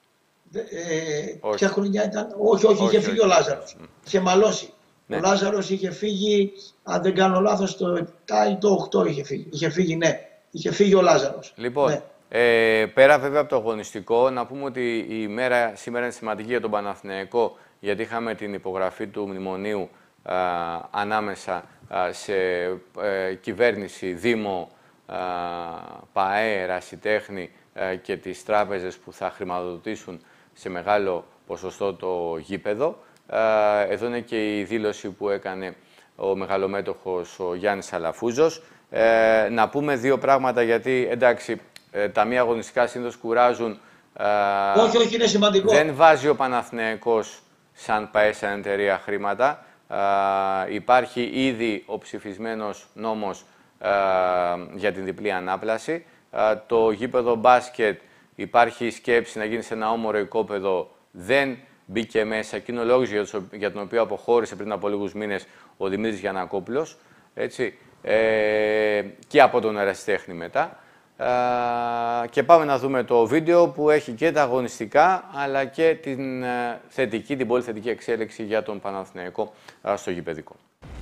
Ε, όχι. Ποια χρονιά ήταν. Όχι, όχι, όχι είχε φύγει όχι. ο Λάζαρος. Mm. Είχε μαλώσει. Ναι. Ο Λάζαρος είχε φύγει, αν δεν κάνω λάθος, το επτά ή το οκτώ είχε φύγει. Είχε φύγει, ναι. Είχε φύγει ο Λάζαρος. Λοιπόν, ναι. ε, πέρα βέβαια από το αγωνιστικό, να πούμε ότι η μέρα σήμερα είναι σημαντική για τον Παναθηναϊκό, γιατί είχαμε την υπογραφή του μνημονίου α, ανάμεσα α, σε ε, κυβέρνηση, Δήμο ΠΑΕ, Ερασιτέχνη και τις τράπεζες που θα χρηματοδοτήσουν σε μεγάλο ποσοστό το γήπεδο. Εδώ είναι και η δήλωση που έκανε ο μεγαλομέτωχος ο Γιάννης Αλαφούζος. Ε, να πούμε δύο πράγματα, γιατί εντάξει, ε, τα μία αγωνιστικά συνήθως κουράζουν. Ε, όχι, όχι, είναι σημαντικό. Δεν βάζει ο Παναθηναϊκός σαν ΠΑΕ, σαν εταιρεία χρήματα. Ε, υπάρχει ήδη ο ψηφισμένος νόμος ε, για την διπλή ανάπλαση. Ε, το γήπεδο μπάσκετ υπάρχει σκέψη να γίνει σε ένα όμορο οικόπεδο, δεν μπήκε μέσα και είναι ο λόγος για τον οποίο αποχώρησε πριν από λίγους μήνες ο Δημήτρης Γιαννακόπουλος, έτσι, ε, και από τον Ερασιτέχνη μετά. Ε, και πάμε να δούμε το βίντεο που έχει και τα αγωνιστικά, αλλά και την ε, θετική, την πολύ θετική εξέλιξη για τον Παναθηναϊκό ε, στο γηπεδικό.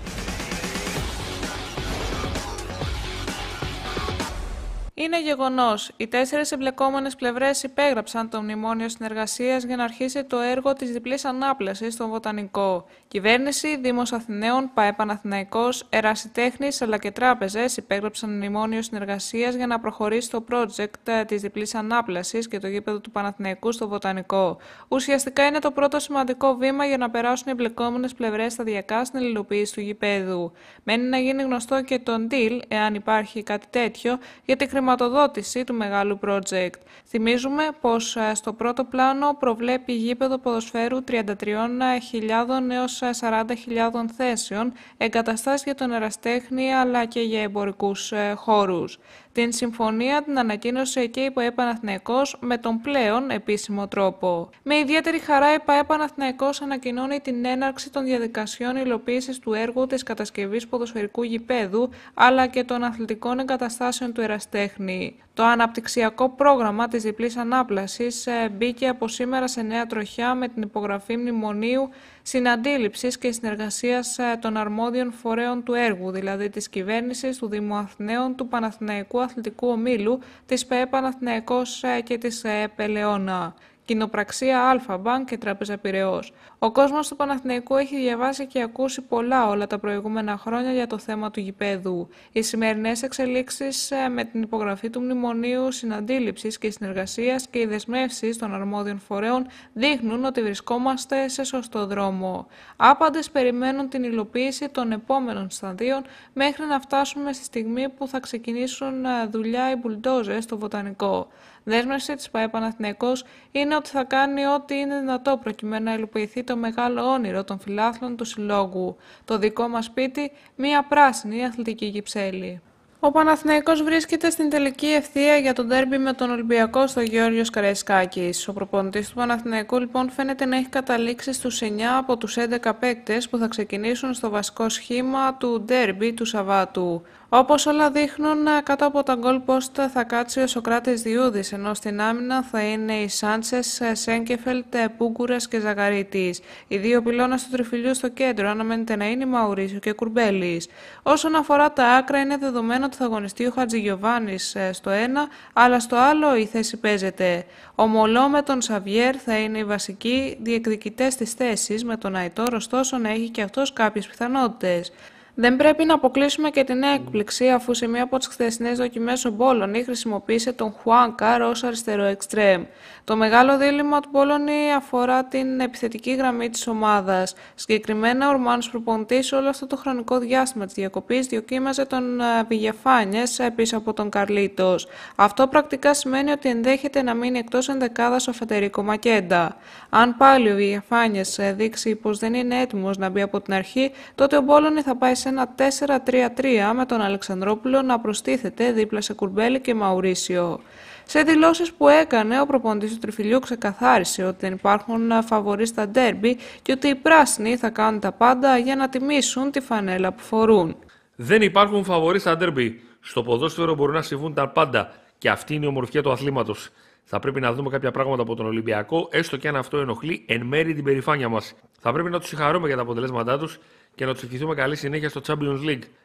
Είναι γεγονός. Οι τέσσερις εμπλεκόμενες πλευρές υπέγραψαν το μνημόνιο συνεργασίας για να αρχίσει το έργο της διπλής ανάπλασης στον Βοτανικό. Κυβέρνηση, Δήμος Αθηναίων, ΠΑΕ Παναθηναϊκός, Ερασιτέχνης αλλά και τράπεζες υπέγραψαν μνημόνιο συνεργασίας για να προχωρήσει το project της διπλής ανάπλασης και το γήπεδο του Παναθηναϊκού στο Βοτανικό. Ουσιαστικά είναι το πρώτο σημαντικό βήμα για να περάσουν οι εμπλεκόμενες πλευρές σταδιακά στην υλοποίηση του γηπέδου. Μένει να γίνει γνωστό και το deal, εάν υπάρχει κάτι τέτοιο, για τη χρηματοδότηση του μεγάλου project. Θυμίζουμε πως στο πρώτο πλάνο προβλέπει γήπεδο ποδοσφαίρου τριάντα τρεις χιλιάδες έως σαράντα χιλιάδες θέσεων, εγκαταστάσεις για τον Ερασιτέχνη αλλά και για εμπορικούς χώρους. Την συμφωνία την ανακοίνωσε και η ΠΑΕ Παναθηναϊκός με τον πλέον επίσημο τρόπο. Με ιδιαίτερη χαρά η ΠΑΕ Παναθηναϊκός ανακοινώνει την έναρξη των διαδικασιών υλοποίησης του έργου της κατασκευής ποδοσφαιρικού γηπέδου αλλά και των αθλητικών εγκαταστάσεων του Ερασιτέχνη. Το αναπτυξιακό πρόγραμμα της διπλής ανάπλασης μπήκε από σήμερα σε νέα τροχιά με την υπογραφή μνημονίου συναντήληψης και συνεργασίας των αρμόδιων φορέων του έργου, δηλαδή της κυβέρνησης, του Δήμου Αθηναίων, του Παναθηναϊκού Αθλητικού Ομίλου, της ΠΑΕ Παναθηναϊκός και της ΕΕΠ Ελαιώνα. Κοινοπραξία Αλφα-Μπανκ και Τράπεζα Πειραιώς. Ο κόσμος του Παναθηναϊκού έχει διαβάσει και ακούσει πολλά όλα τα προηγούμενα χρόνια για το θέμα του γηπέδου. Οι σημερινές εξελίξεις με την υπογραφή του Μνημονίου Συναντήληψης και Συνεργασίας και οι δεσμεύσεις των αρμόδιων φορέων δείχνουν ότι βρισκόμαστε σε σωστό δρόμο. Άπαντες περιμένουν την υλοποίηση των επόμενων σταδίων μέχρι να φτάσουμε στη στιγμή που θα ξεκινήσουν δουλειά οι μπουλντόζες στο Βοτανικό. Δέσμευση της ΠΑΕ Παναθηναϊκός είναι ότι θα κάνει ό,τι είναι δυνατό προκειμένου να υλοποιηθεί το μεγάλο όνειρο των φιλάθλων του συλλόγου. Το δικό μας σπίτι, μία πράσινη αθλητική Κυψέλη. Ο Παναθηναϊκός βρίσκεται στην τελική ευθεία για το ντέρμπι με τον Ολυμπιακό στο Γεώργιος Καραϊσκάκης. Ο προπονητής του Παναθηναϊκού λοιπόν φαίνεται να έχει καταλήξει στους εννιά από τους έντεκα παίκτες που θα ξεκινήσουν στο βασικό σχήμα του ντέρμπι του Σαββάτου. Όπως όλα δείχνουν, κάτω από τα γκολ post θα κάτσει ο Σοκράτης Διούδης, ενώ στην άμυνα θα είναι οι Σάντσες, Σέγκεφελτ, Πούγκουρας και Ζαγαρίτης. Οι δύο πυλώνες του τριφυλιού στο κέντρο αναμένεται να είναι Μαουρίσιο και Κουρμπέλης. Όσον αφορά τα άκρα, είναι δεδομένο ότι θα αγωνιστεί ο Χατζηγιοβάνης στο ένα, αλλά στο άλλο η θέση παίζεται. Ο Μολό με τον Σαβιέρ θα είναι οι βασικοί διεκδικητές της θέσης, με τον Αϊτόρ ωστόσο να έχει και αυτός κάποιες πιθανότητες. Δεν πρέπει να αποκλείσουμε και την έκπληξη, αφού σε μία από τις χθεσινές δοκιμές ο Μπόλωνη χρησιμοποίησε τον Χουάνκαρ ως αριστερό εξτρέμ. Το μεγάλο δίλημμα του Μπόλωνη αφορά την επιθετική γραμμή της ομάδας. Συγκεκριμένα, ο Ρουμάνος προπονητής όλο αυτό το χρονικό διάστημα της διακοπής δοκίμαζε τον Βιγεφάνιες πίσω από τον Καρλίτος. Αυτό πρακτικά σημαίνει ότι ενδέχεται να μείνει εκτός ενδεκάδας ο Φεντερίκο Μακέντα. Αν πάλι ο Βιγεφάνιες δείξει πως δεν είναι έτοιμος να μπει από την αρχή, τότε ο Μπόλωνη θα πάει σε ένα τέσσερα τρία τρία με τον Αλεξανδρόπουλο να προστίθεται δίπλα σε Κουρμπέλη και Μαουρίσιο. Σε δηλώσεις που έκανε, ο προπονητής του Τριφυλιού ξεκαθάρισε ότι δεν υπάρχουν φαβορί στα ντέρμπι και ότι οι πράσινοι θα κάνουν τα πάντα για να τιμήσουν τη φανέλα που φορούν. Δεν υπάρχουν φαβορί στα ντέρμπι. Στο ποδόσφαιρο μπορούν να συμβούν τα πάντα και αυτή είναι η ομορφιά του αθλήματος. Θα πρέπει να δούμε κάποια πράγματα από τον Ολυμπιακό, έστω και αν αυτό ενοχλεί εν μέρη την περηφάνεια μας. Θα πρέπει να τους συγχαρούμε για τα αποτελέσματά τους και να τους ευχηθούμε καλή συνέχεια στο Champions League.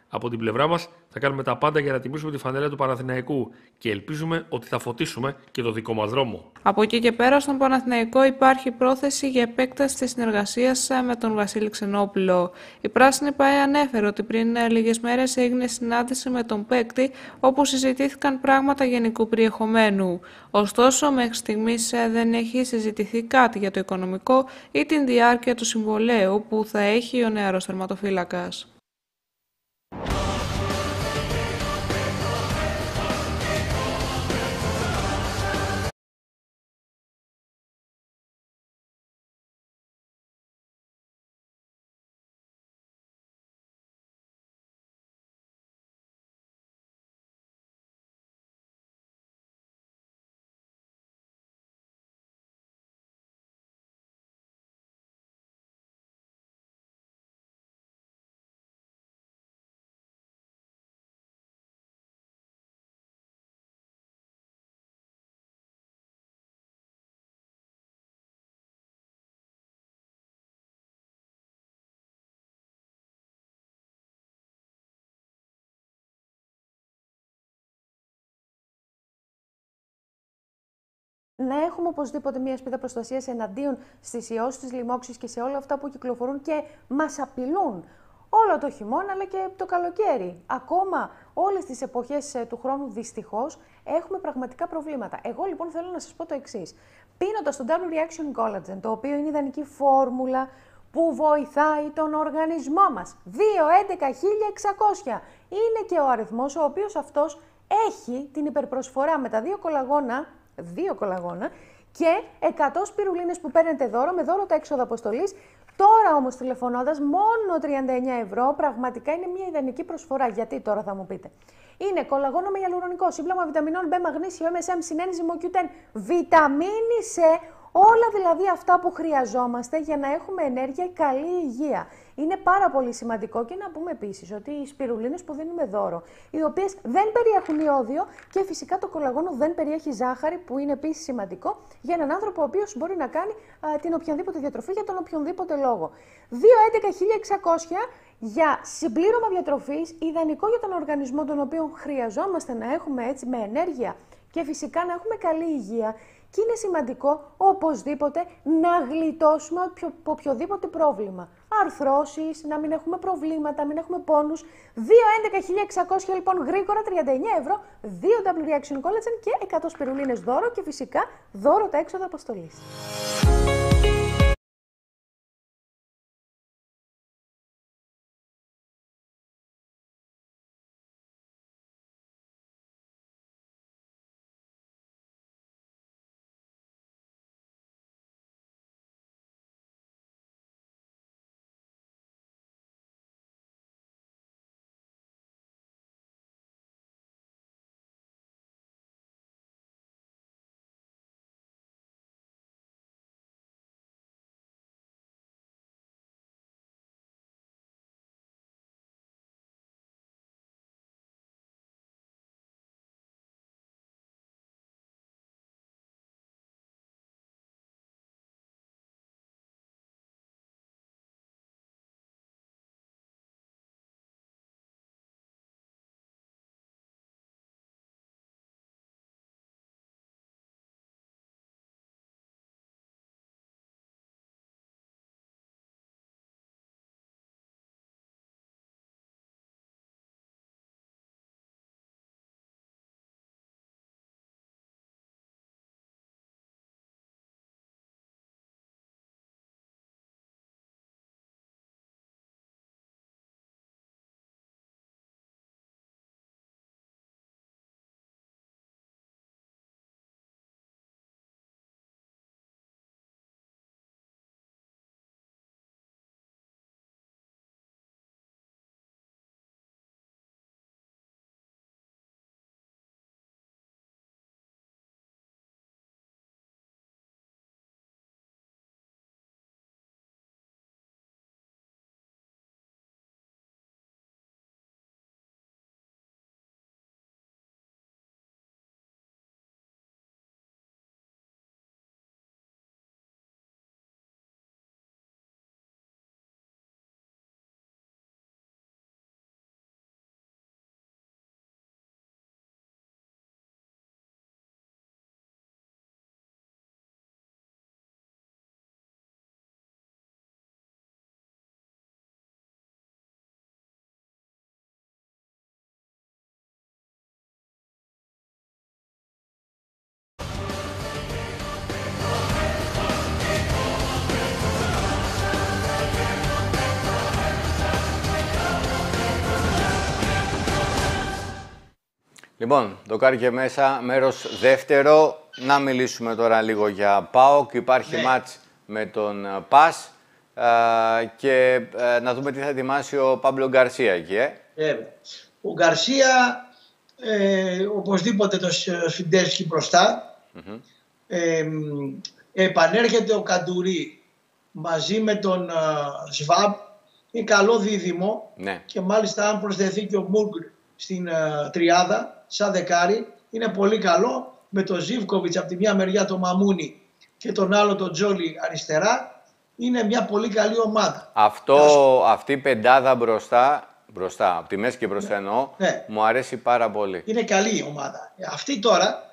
Από την πλευρά μας θα κάνουμε τα πάντα για να τιμήσουμε τη φανέλα του Παναθηναϊκού και ελπίζουμε ότι θα φωτίσουμε και το δικό μας δρόμο. Από εκεί και πέρα, στον Παναθηναϊκό υπάρχει πρόθεση για επέκταση της συνεργασίας με τον Βασίλη Ξενόπουλο. Η Πράσινη ΠΑΕ ανέφερε ότι πριν λίγες μέρες έγινε συνάντηση με τον παίκτη, όπου συζητήθηκαν πράγματα γενικού περιεχομένου. Ωστόσο, μέχρι στιγμής δεν έχει συζητηθεί κάτι για το οικονομικό ή την διάρκεια του συμβολαίου που θα έχει ο νεαρός τερματοφύλακας. Να έχουμε οπωσδήποτε μια σπίδα προστασίας εναντίον στις ιώσεις της λοιμώξης και σε όλα αυτά που κυκλοφορούν και μας απειλούν όλο το χειμώνα αλλά και το καλοκαίρι. Ακόμα όλες τις εποχές του χρόνου δυστυχώς έχουμε πραγματικά προβλήματα. Εγώ λοιπόν θέλω να σας πω το εξής. Πίνοντας το Double Reaction Collagen, το οποίο είναι ιδανική φόρμουλα που βοηθάει τον οργανισμό μας, δύο έντεκα χίλια εξακόσια είναι και ο αριθμός ο οποίος αυτός έχει την υπερπροσφορά με τα δύο κολαγόνα, δύο κολαγόνα και εκατό σπιρουλίνες που παίρνετε δώρο με δώρο τα έξοδα αποστολής. Τώρα όμως τηλεφωνώντας μόνο τριάντα εννέα ευρώ, πραγματικά είναι μια ιδανική προσφορά. Γιατί τώρα θα μου πείτε. Είναι κολαγόνο με ιαλουρονικό, σύμπλαμα βιταμινών B, μαγνήσιο, εμ ες εμ, συνένζυμο κιου τεν, βιταμίνη C, όλα δηλαδή αυτά που χρειαζόμαστε για να έχουμε ενέργεια, καλή υγεία. Είναι πάρα πολύ σημαντικό και να πούμε επίσης ότι οι σπιρουλίνες που δίνουμε δώρο, οι οποίες δεν περιέχουν ιόδιο και φυσικά το κολαγόνο δεν περιέχει ζάχαρη, που είναι επίσης σημαντικό για έναν άνθρωπο ο οποίος μπορεί να κάνει α, την οποιαδήποτε διατροφή για τον οποιονδήποτε λόγο. δύο έντεκα χίλια εξακόσια για συμπλήρωμα διατροφής, ιδανικό για τον οργανισμό τον οποίο χρειαζόμαστε να έχουμε έτσι με ενέργεια και φυσικά να έχουμε καλή υγεία. Και είναι σημαντικό οπωσδήποτε να γλιτώσουμε από οποιοδήποτε πρόβλημα. Αρθρώσεις, να μην έχουμε προβλήματα, να μην έχουμε πόνους. δύο έντεκα χίλια εξακόσια λοιπόν γρήγορα, τριάντα εννέα ευρώ, δύο Double Reaction Collagen και εκατό σπιρουλίνες δώρο και φυσικά δώρο τα έξοδα αποστολής. Λοιπόν, το κάνει και μέσα, μέρος δεύτερο. Να μιλήσουμε τώρα λίγο για ΠΑΟΚ. Υπάρχει ναι. μάτς με τον ΠΑΣ και να δούμε τι θα ετοιμάσει ο Πάμπλο Γκαρσία εκεί. Ε. Ε, ο Γκαρσία, ε, οπωσδήποτε το Σφιντεύσκι μπροστά. Mm-hmm. ε, επανέρχεται ο Καντουρί μαζί με τον uh, Σβάμπ. Είναι καλό δίδυμο ναι. και μάλιστα αν προσθεθεί και ο Μουργκ στην uh, τριάδα σαν δεκάρι είναι πολύ καλό. Με τον Ζίβκοβιτς από τη μια μεριά τον Μαμούνι και τον άλλο τον Τζόλι αριστερά είναι μια πολύ καλή ομάδα. Αυτό, αυτή η πεντάδα μπροστά, μπροστά, από τη μέση και μπροστά ναι. εννοώ, ναι. μου αρέσει πάρα πολύ. Είναι καλή η ομάδα. Αυτοί τώρα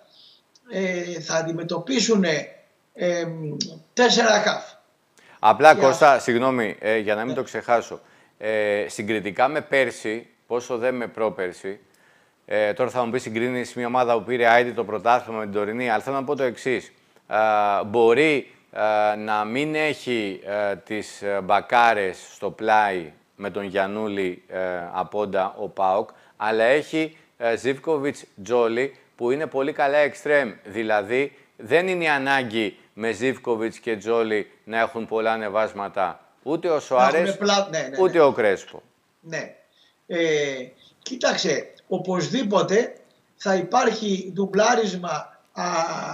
ε, θα αντιμετωπίσουν ε, τέσσερα χαφ. Απλά και Κώστα, α... συγγνώμη, ε, για να μην ναι. το ξεχάσω. Ε, συγκριτικά με πέρσι, πόσο δε με πρόπερσι, ε, τώρα θα μου πει συγκρίνεις μια ομάδα που πήρε άιτι το πρωτάθλημα με την τωρινή, αλλά θέλω να πω το εξής. Ε, μπορεί ε, να μην έχει ε, τις μπακάρες στο πλάι με τον Γιαννούλη ε, Απόντα ο ΠΑΟΚ, αλλά έχει ε, Ζίβκοβιτς Τζόλι που είναι πολύ καλά εξτρέμ. Δηλαδή δεν είναι η ανάγκη με Ζίβκοβιτς και Τζόλι να έχουν πολλά ανεβάσματα. Ούτε ο Σοάρες, πλά... ναι, ναι, ναι. ούτε ο Κρέσπο. Ναι. Ε, κοίταξε, οπωσδήποτε θα υπάρχει ντουμπλάρισμα, α,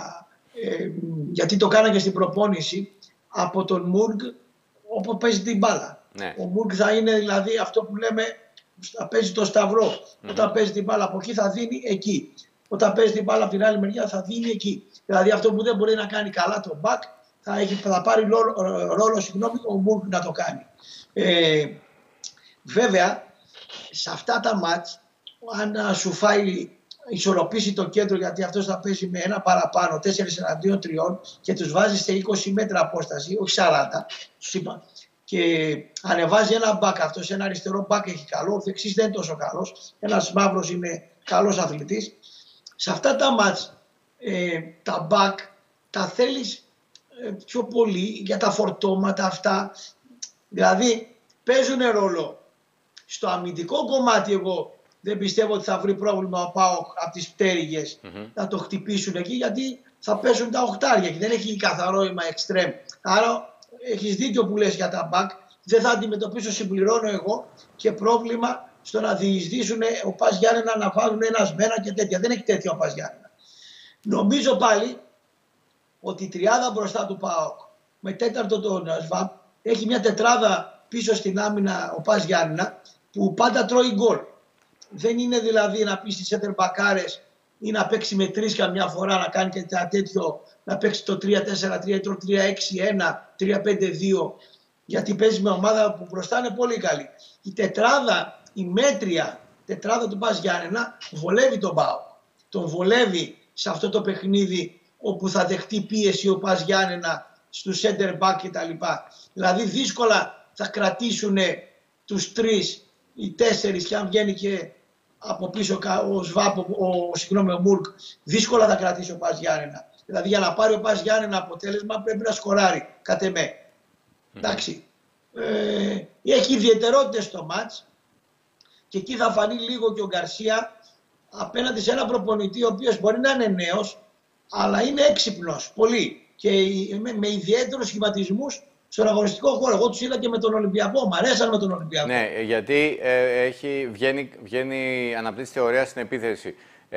ε, γιατί το κάνα και στην προπόνηση, από τον Μουργκ όπου παίζει την μπάλα. Ναι. Ο Μουργκ θα είναι δηλαδή αυτό που λέμε, θα παίζει το σταυρό. Mm-hmm. Όταν παίζει την μπάλα από εκεί θα δίνει εκεί. Όταν παίζει την μπάλα από την άλλη μεριά θα δίνει εκεί. Δηλαδή αυτό που δεν μπορεί να κάνει καλά το back θα, έχει, θα πάρει ρόλο, ρόλο συγγνώμη, ο Μουργκ να το κάνει. Ε, βέβαια, σε αυτά τα μάτς, αν σου φάει ισορροπήσει το κέντρο, γιατί αυτός θα παίζει με ένα παραπάνω, τέσσερα εναντίον τριών και τους βάζει σε είκοσι μέτρα απόσταση, όχι σαράντα, τους είπα. Και ανεβάζει ένα μπακ, αυτός ένα αριστερό μπακ έχει καλό, ο δεξής δεν είναι τόσο καλός, ένας μαύρος είναι καλός αθλητής. Σε αυτά τα μάτς, ε, τα μπακ τα θέλεις ε, πιο πολύ για τα φορτώματα αυτά, δηλαδή παίζουν ρόλο. Στο αμυντικό κομμάτι εγώ δεν πιστεύω ότι θα βρει πρόβλημα ο ΠΑΟΚ από τις πτέρυγες mm-hmm. να το χτυπήσουν εκεί, γιατί θα πέσουν τα οχτάρια και δεν έχει καθαρό ημα εξτρέμ. Άρα έχεις δίκιο που λες για τα μπακ, δεν θα αντιμετωπίσω, συμπληρώνω εγώ, και πρόβλημα στο να διεισδύσουν ο Πας Γιάννενα να βάλουν ένα σμένα και τέτοια. Δεν έχει τέτοιο ο Πας Γιάννενα. Νομίζω πάλι ότι η τριάδα μπροστά του ΠΑΟΚ με τέταρτο τον ΣΒΑΠ έχει μια τετράδα πίσω στην άμυνα ο Πας Γιάννενα που πάντα τρώει γκολ. Δεν είναι δηλαδή να πει στις center μπακάρες ή να παίξει με τρεις καμιά φορά, να κάνει και τέτοιο, να παίξει το τρία τέσσερα τρία ή το τρία έξι ένα, τρία πέντε δύο, γιατί παίζει με ομάδα που μπροστά είναι πολύ καλή. Η τετράδα, η μέτρια τετράδα του Πας Γιάννενα βολεύει τον ΠΑΟΚ. Τον βολεύει σε αυτό το παιχνίδι όπου θα δεχτεί πίεση ο Πας Γιάννενα στους center back κτλ. Δηλαδή δύσκολα θα κρατήσουν τους τρεις οι τέσσερις, και αν βγαίνει και από πίσω ο Σβάπο, ο, συγγνώμη, ο Μουρκ, δύσκολα θα κρατήσει ο Πας Γιάννενα. Δηλαδή για να πάρει ο Πας Γιάννενα αποτέλεσμα πρέπει να σκοράρει, κατ' εμέ. Mm. Εντάξει. Ε, έχει ιδιαιτερότητες στο μάτς και εκεί θα φανεί λίγο και ο Γκαρσία απέναντι σε ένα προπονητή ο οποίος μπορεί να είναι νέος, αλλά είναι έξυπνος πολύ και με, με ιδιαίτερους σχηματισμούς στον αγωνιστικό χώρο. Εγώ τους είδα και με τον Ολυμπιακό. Μ' αρέσαν με τον Ολυμπιακό. Ναι, γιατί ε, έχει, βγαίνει, βγαίνει αναπτύσσεται ωραία στην επίθεση.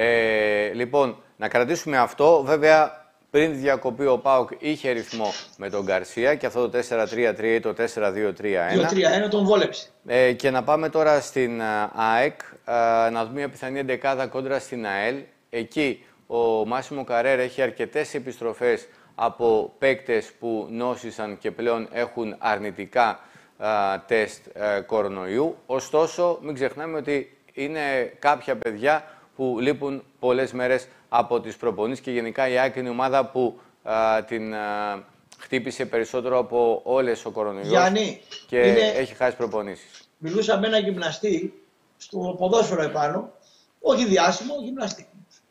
Ε, λοιπόν, να κρατήσουμε αυτό. Βέβαια, πριν τη διακοπή ο ΠΑΟΚ είχε ρυθμό με τον Γκαρσία και αυτό το τέσσερα τρία τρία ή το τέσσερα δύο τρία ένα. δύο τρία ένα τον βόλεψε. Ε, και να πάμε τώρα στην ΑΕΚ, ε, να δούμε μια πιθανή εντεκάδα κόντρα στην ΑΕΛ. Εκεί ο Μάσιμο Καρέρ έχει αρκετές επιστροφές από παίκτες που νόσησαν και πλέον έχουν αρνητικά α, τεστ α, κορονοϊού. Ωστόσο, μην ξεχνάμε ότι είναι κάποια παιδιά που λείπουν πολλές μέρες από τις προπονήσεις και γενικά η ΑΕΚ είναι η ομάδα που α, την α, χτύπησε περισσότερο από όλες ο κορονοϊός. Γιάννη, και είναι... έχει χάσει προπονήσεις. Μιλούσα με ένα γυμναστή στο ποδόσφαιρο επάνω, όχι διάσημο, γυμναστή.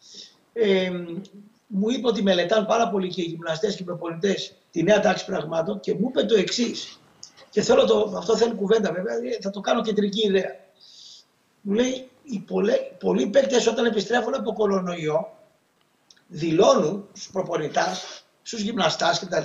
Ε, μου είπε ότι μελετάνε πάρα πολύ και οι γυμναστές και οι προπονητές τη νέα τάξη πραγμάτων και μου είπε το εξής. Και θέλω το, αυτό θέλει κουβέντα βέβαια, θα το κάνω κεντρική ιδέα. Μου λέει, οι πολλοί, πολλοί παίκτες όταν επιστρέφουν από κορονοϊό δηλώνουν στους προπονητάς, στους γυμναστάς κτλ.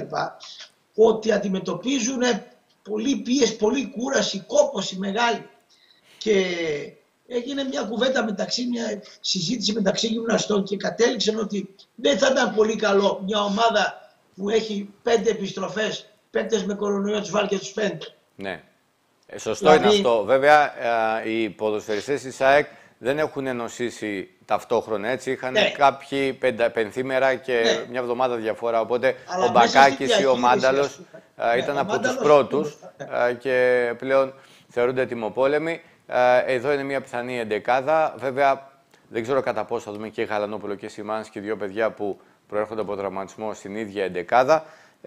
Ότι αντιμετωπίζουν πολύ πίεση, πολύ κούραση, κόπωση μεγάλη. Και έγινε μια κουβέντα μεταξύ, μια συζήτηση μεταξύ γυμναστών και κατέληξαν ότι δεν θα ήταν πολύ καλό μια ομάδα που έχει πέντε επιστροφές, παίκτες με κορονοϊό τους βάλει και τους πέντε. Ναι. Ε, σωστό δηλαδή... είναι αυτό. Βέβαια, ε, οι ποδοσφαιριστές της ΑΕΚ δεν έχουν ενωσίσει ταυτόχρονα, έτσι. Είχαν ναι. κάποιοι πεντα, πενθήμερα και ναι. μια εβδομάδα διαφορά. Οπότε αλλά ο Μπακάκης ή ο Μάνταλος ναι, ήταν ο από Μάνταλος τους πρώτους ναι. και πλέον θεωρούνται τιμοπόλεμοι. Εδώ είναι μια πιθανή εντεκάδα. Βέβαια, δεν ξέρω κατά πόσο θα δούμε και Γαλανόπουλο και Σιμάνσκι, δύο παιδιά που προέρχονται από τραυματισμό στην ίδια εντεκάδα.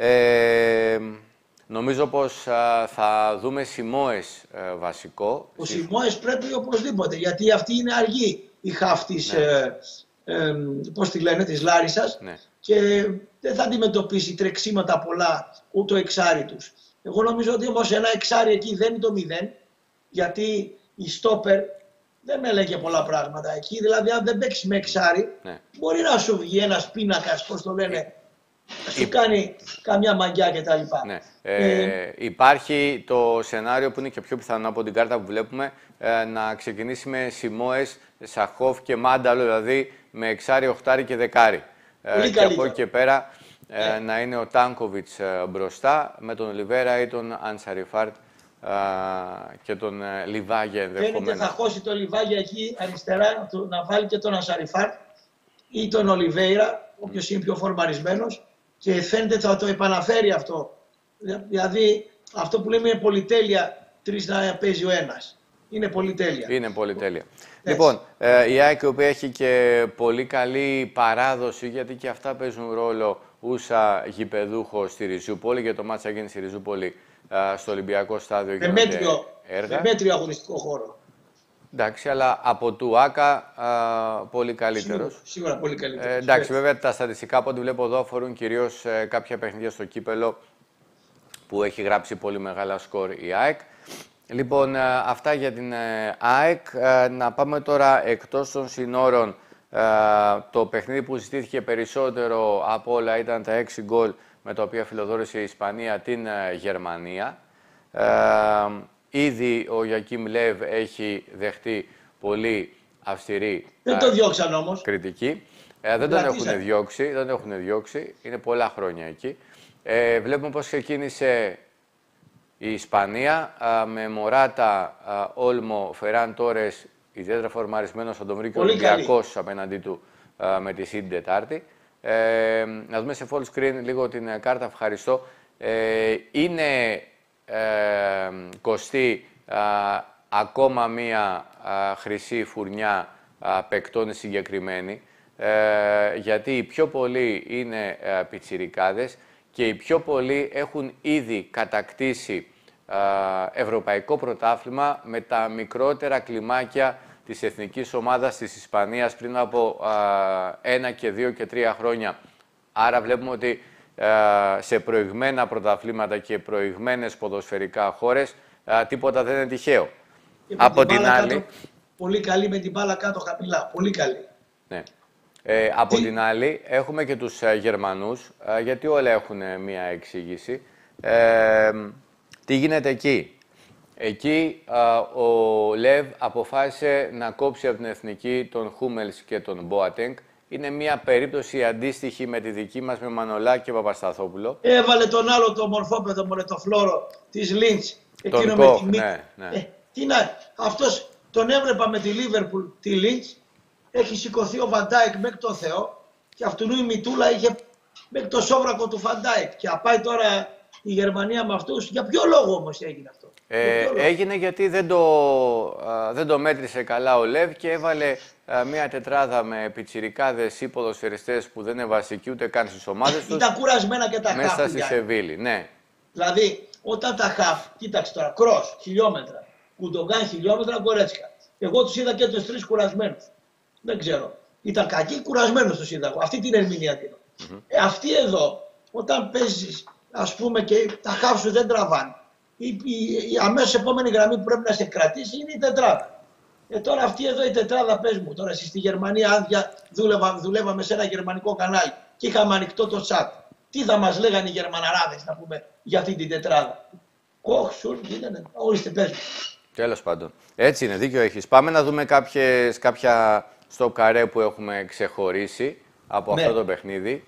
Ε, νομίζω πως α, θα δούμε Σιμόες ε, βασικό. Ο Σιμόες πρέπει οπωσδήποτε, γιατί αυτή είναι αργή η χαφ της, ναι. ε, ε, πώς τη λένε, της Λάρισσας ναι. και δεν θα αντιμετωπίσει τρεξίματα πολλά ούτε ο εξάρι τους. Εγώ νομίζω ότι όμως ένα εξάρι εκεί δεν είναι το μηδέν, γιατί η στόπερ δεν με λέγε πολλά πράγματα εκεί. Δηλαδή, αν δεν παίξει με εξάρι, ναι. μπορεί να σου βγει ένας πίνακας, πώς το λένε, να σου κάνει καμιά μαγιά κτλ. Ναι. Ε, ε, υπάρχει το σενάριο που είναι και πιο πιθανό από την κάρτα που βλέπουμε ε, να ξεκινήσει με Σιμόες, Σαχόφ και Μάνταλο, δηλαδή με εξάρι, οχτάρι και δεκάρι. Ε, και από εκεί και πέρα ε, ναι. να είναι ο Τάνκοβιτς ε, μπροστά με τον Ολιβέρα ή τον Ανσαριφάρτ Uh, και τον uh, Λιβάγια ενδεχομένως. Φαίνεται θα χώσει τον Λιβάγια εκεί αριστερά, το, να βάλει και τον Ανσαριφάρτ ή τον Ολιβέιρα, όποιος mm. είναι πιο φορμαρισμένος, και φαίνεται θα το επαναφέρει αυτό. Δηλαδή αυτό που λέμε είναι πολυτέλεια, τρεις να παίζει ο ένας. Είναι πολυτέλεια. Είναι πολυτέλεια. Λοιπόν, ε, η ΑΕΚ η οποία έχει και πολύ καλή παράδοση, γιατί και αυτά παίζουν ρόλο ούσα γηπεδούχο στη Ριζούπολη, για το μάτσα γίνει στη Ριζούπολη στο Ολυμπιακό στάδιο με μέτριο, με μέτριο αγωνιστικό χώρο. Εντάξει, αλλά από του ΆΚΑ α, πολύ καλύτερος. Σίγουρα, σίγουρα πολύ καλύτερος. Ε, εντάξει, βέβαια τα στατιστικά από ό,τι βλέπω εδώ αφορούν κυρίως ε, κάποια παιχνίδια στο κύπελο που έχει γράψει πολύ μεγάλα σκορ η ΑΕΚ. Λοιπόν, ε, αυτά για την ε, ΑΕΚ. Ε, να πάμε τώρα εκτός των συνόρων. Ε, το παιχνίδι που ζητήθηκε περισσότερο από όλα ήταν τα έξι γκολ με τα οποία φιλοδόρησε η Ισπανία την ε, Γερμανία. Ε, ήδη ο Γιακίμ Λεβ έχει δεχτεί πολύ αυστηρή δεν το διώξαν όμως. κριτική. Ε, δεν τον έχουν διώξει, δεν τον έχουν διώξει, είναι πολλά χρόνια εκεί. Ε, βλέπουμε πώς ξεκίνησε η Ισπανία ε, με Μωράτα, ε, Όλμο, Φεράν Τόρες, ιδιαίτερα φορμαρισμένος, θα τον βρει και ο Ολυμπιακός απέναντί του ε, με τη Σύντη Τετάρτη. Ε, να δούμε σε full screen λίγο την ε, κάρτα, ευχαριστώ. Ε, είναι ε, κοστί ε, ακόμα μία ε, χρυσή φουρνιά ε, παικτών συγκεκριμένη, ε, γιατί οι πιο πολλοί είναι ε, πιτσιρικάδες και οι πιο πολλοί έχουν ήδη κατακτήσει ε, ευρωπαϊκό πρωτάθλημα με τα μικρότερα κλιμάκια της εθνικής ομάδας της Ισπανίας πριν από α, ένα και δύο και τρία χρόνια. Άρα βλέπουμε ότι α, σε προηγμένα πρωταθλήματα και προηγμένες ποδοσφαιρικά χώρες α, τίποτα δεν είναι τυχαίο. Από την, την άλλη... Κάτω, πολύ καλή με την μπάλα κάτω χαμηλά. Πολύ καλή. Ναι. Ε, από Τι... την άλλη έχουμε και τους α, Γερμανούς, α, γιατί όλα έχουν α, μία εξήγηση. Ε, τι γίνεται εκεί. Εκεί α, ο Λεβ αποφάσισε να κόψει από την εθνική τον Χούμελς και τον Μπόατενγκ. Είναι μια περίπτωση αντίστοιχη με τη δική μας με Μανολάκη και Παπασταθόπουλο. Έβαλε τον άλλο το μορφόπεδο με το φλόρο της Λίντς. Τον Κοχ, ναι, ναι. Ε, τι να, αυτός τον έβλεπα με τη Λίβερπουλ, τη Λίντς. Έχει σηκωθεί ο Βαντάικ μέχρι το Θεό και αυτού η Μητούλα είχε μέχρι το σόβρακο του Βαντάικ. Και απάει τώρα η Γερμανία με αυτούς. Για ποιο λόγο όμως έγινε αυτό? Ε, έγινε γιατί δεν το, α, δεν το μέτρησε καλά ο Λεβ και έβαλε α, μια τετράδα με πιτσιρικάδες ή ποδοσφαιριστές που δεν είναι βασικοί ούτε καν στις ομάδες τους. Ήταν κουρασμένα και τα μέσα χαφ. στη Σεβίλη, ναι. Δηλαδή, όταν τα χαφ, κοίταξε τώρα, Κρος, χιλιόμετρα, Κουντογκάν, χιλιόμετρα, Γκορέτσκα. Εγώ τους είδα και τους τρεις κουρασμένους. Δεν ξέρω. Ήταν κακοί, κουρασμένους τους είδα. Αυτή την ερμηνεία δίνω. Mm-hmm. ε, αυτή εδώ, όταν παίζεις, ας πούμε, και τα χαφ σου δεν τραβάνε. Η, η, η αμέσως επόμενη γραμμή που πρέπει να σε κρατήσει είναι η τετράδα. Ε, τώρα αυτή εδώ η τετράδα, πες μου, τώρα εσύ στη Γερμανία, αν δια, δούλευα, δουλεύαμε σε ένα γερμανικό κανάλι και είχαμε ανοιχτό το chat. Τι θα μας λέγανε οι Γερμαναράδες, να πούμε, για αυτή την τετράδα. Κοχ, Σουλ, ήτανε, ορίστε, πες μου. Τέλος πάντων. Έτσι είναι, δίκιο έχεις. Πάμε να δούμε κάποιες, κάποια στο καρέ που έχουμε ξεχωρίσει από Ναι. αυτό το παιχνίδι.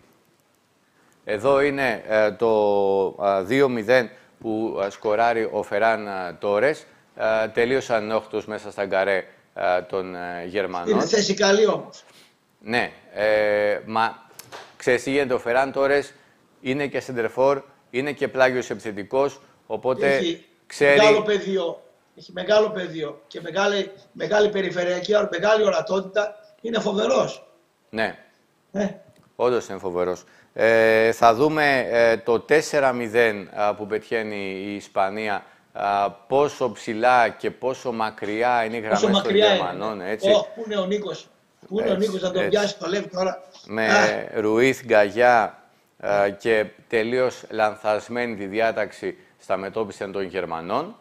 Εδώ είναι ε, το ε, δύο μηδέν που ε, σκοράρει ο Φεράν ε, Τόρες. Ε, τελείωσαν νόχτους μέσα στα καρέ ε, των ε, Γερμανών. Είναι θέση καλή όμως. Ναι, ε, μα ξέρεις τι γίνεται, ο Φεράν Τόρες είναι και σεντερφόρ, είναι και πλάγιος επιθετικός, οπότε Έχει ξέρει... μεγάλο πεδίο, έχει μεγάλο πεδίο και μεγάλη, μεγάλη περιφερειακή, μεγάλη ορατότητα. Είναι φοβερός. Ναι, Ε, όντως είναι φοβερός. Ε, θα δούμε ε, το τέσσερα μηδέν α, που πετυχαίνει η Ισπανία, α, πόσο ψηλά και πόσο μακριά είναι οι πόσο γραμμές των μακριά Γερμανών. είναι. Έτσι. Ω, πού είναι ο Νίκος. Πού είναι ο Έτσι, Νίκος να τον έτσι. πιάσει το Λεβ τώρα. Με Α, Ρουίθ, Γκαγιά α, και τελείως λανθασμένη τη διάταξη στα μετώπιση των Γερμανών.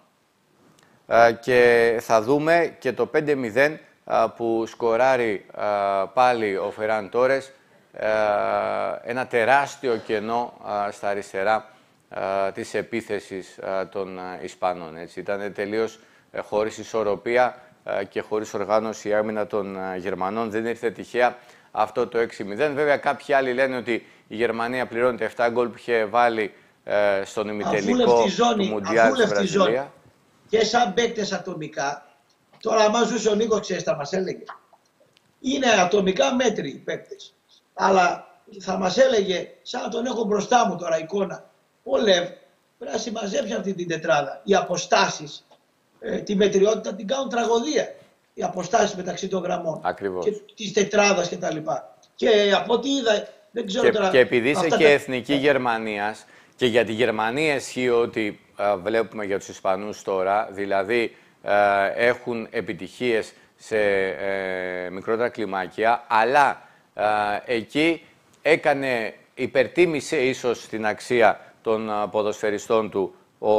Α, και θα δούμε και το πέντε μηδέν α, που σκοράρει α, πάλι ο Φεράν Τόρες, α, ένα τεράστιο κενό α, στα αριστερά α, της επίθεσης α, των α, Ισπανών. Έτσι. Ήταν τελείως ε, χωρίς ισορροπία α, και χωρίς οργάνωση η άμυνα των α, Γερμανών. Δεν ήρθε τυχαία αυτό το έξι μηδέν. Βέβαια κάποιοι άλλοι λένε ότι η Γερμανία πληρώνεται επτά γκολ που είχε βάλει ε, στον ημιτελικό του Μουντιάλ στη Βραζιλία. Και σαν παίκτες ατομικά, τώρα άμα ζούσε ο Νίκος, ξέρεις, θα μας έλεγε. Είναι ατομικά μέτροι οι παίκτες. Αλλά θα μας έλεγε, σαν να τον έχω μπροστά μου τώρα εικόνα, ο Λεβ πρέπει να συμμαζέψει αυτή την τετράδα. Οι αποστάσεις, ε, τη μετριότητα την κάνουν τραγωδία. Οι αποστάσεις μεταξύ των γραμμών. Ακριβώς. Και της τετράδας κτλ. Και, και από ό,τι είδα, δεν ξέρω Και, τώρα. και επειδή είσαι αυτά και τα- εθνική Γερμανίας και για τη Γερμανία ισχύει ότι α, βλέπουμε για τους Ισπανούς τώρα, δηλαδή α, έχουν επιτυχίες σε ε, μικρότερα κλιμάκια, αλλά α, εκεί έκανε, υπερτίμησε ίσως την αξία των α, ποδοσφαιριστών του ο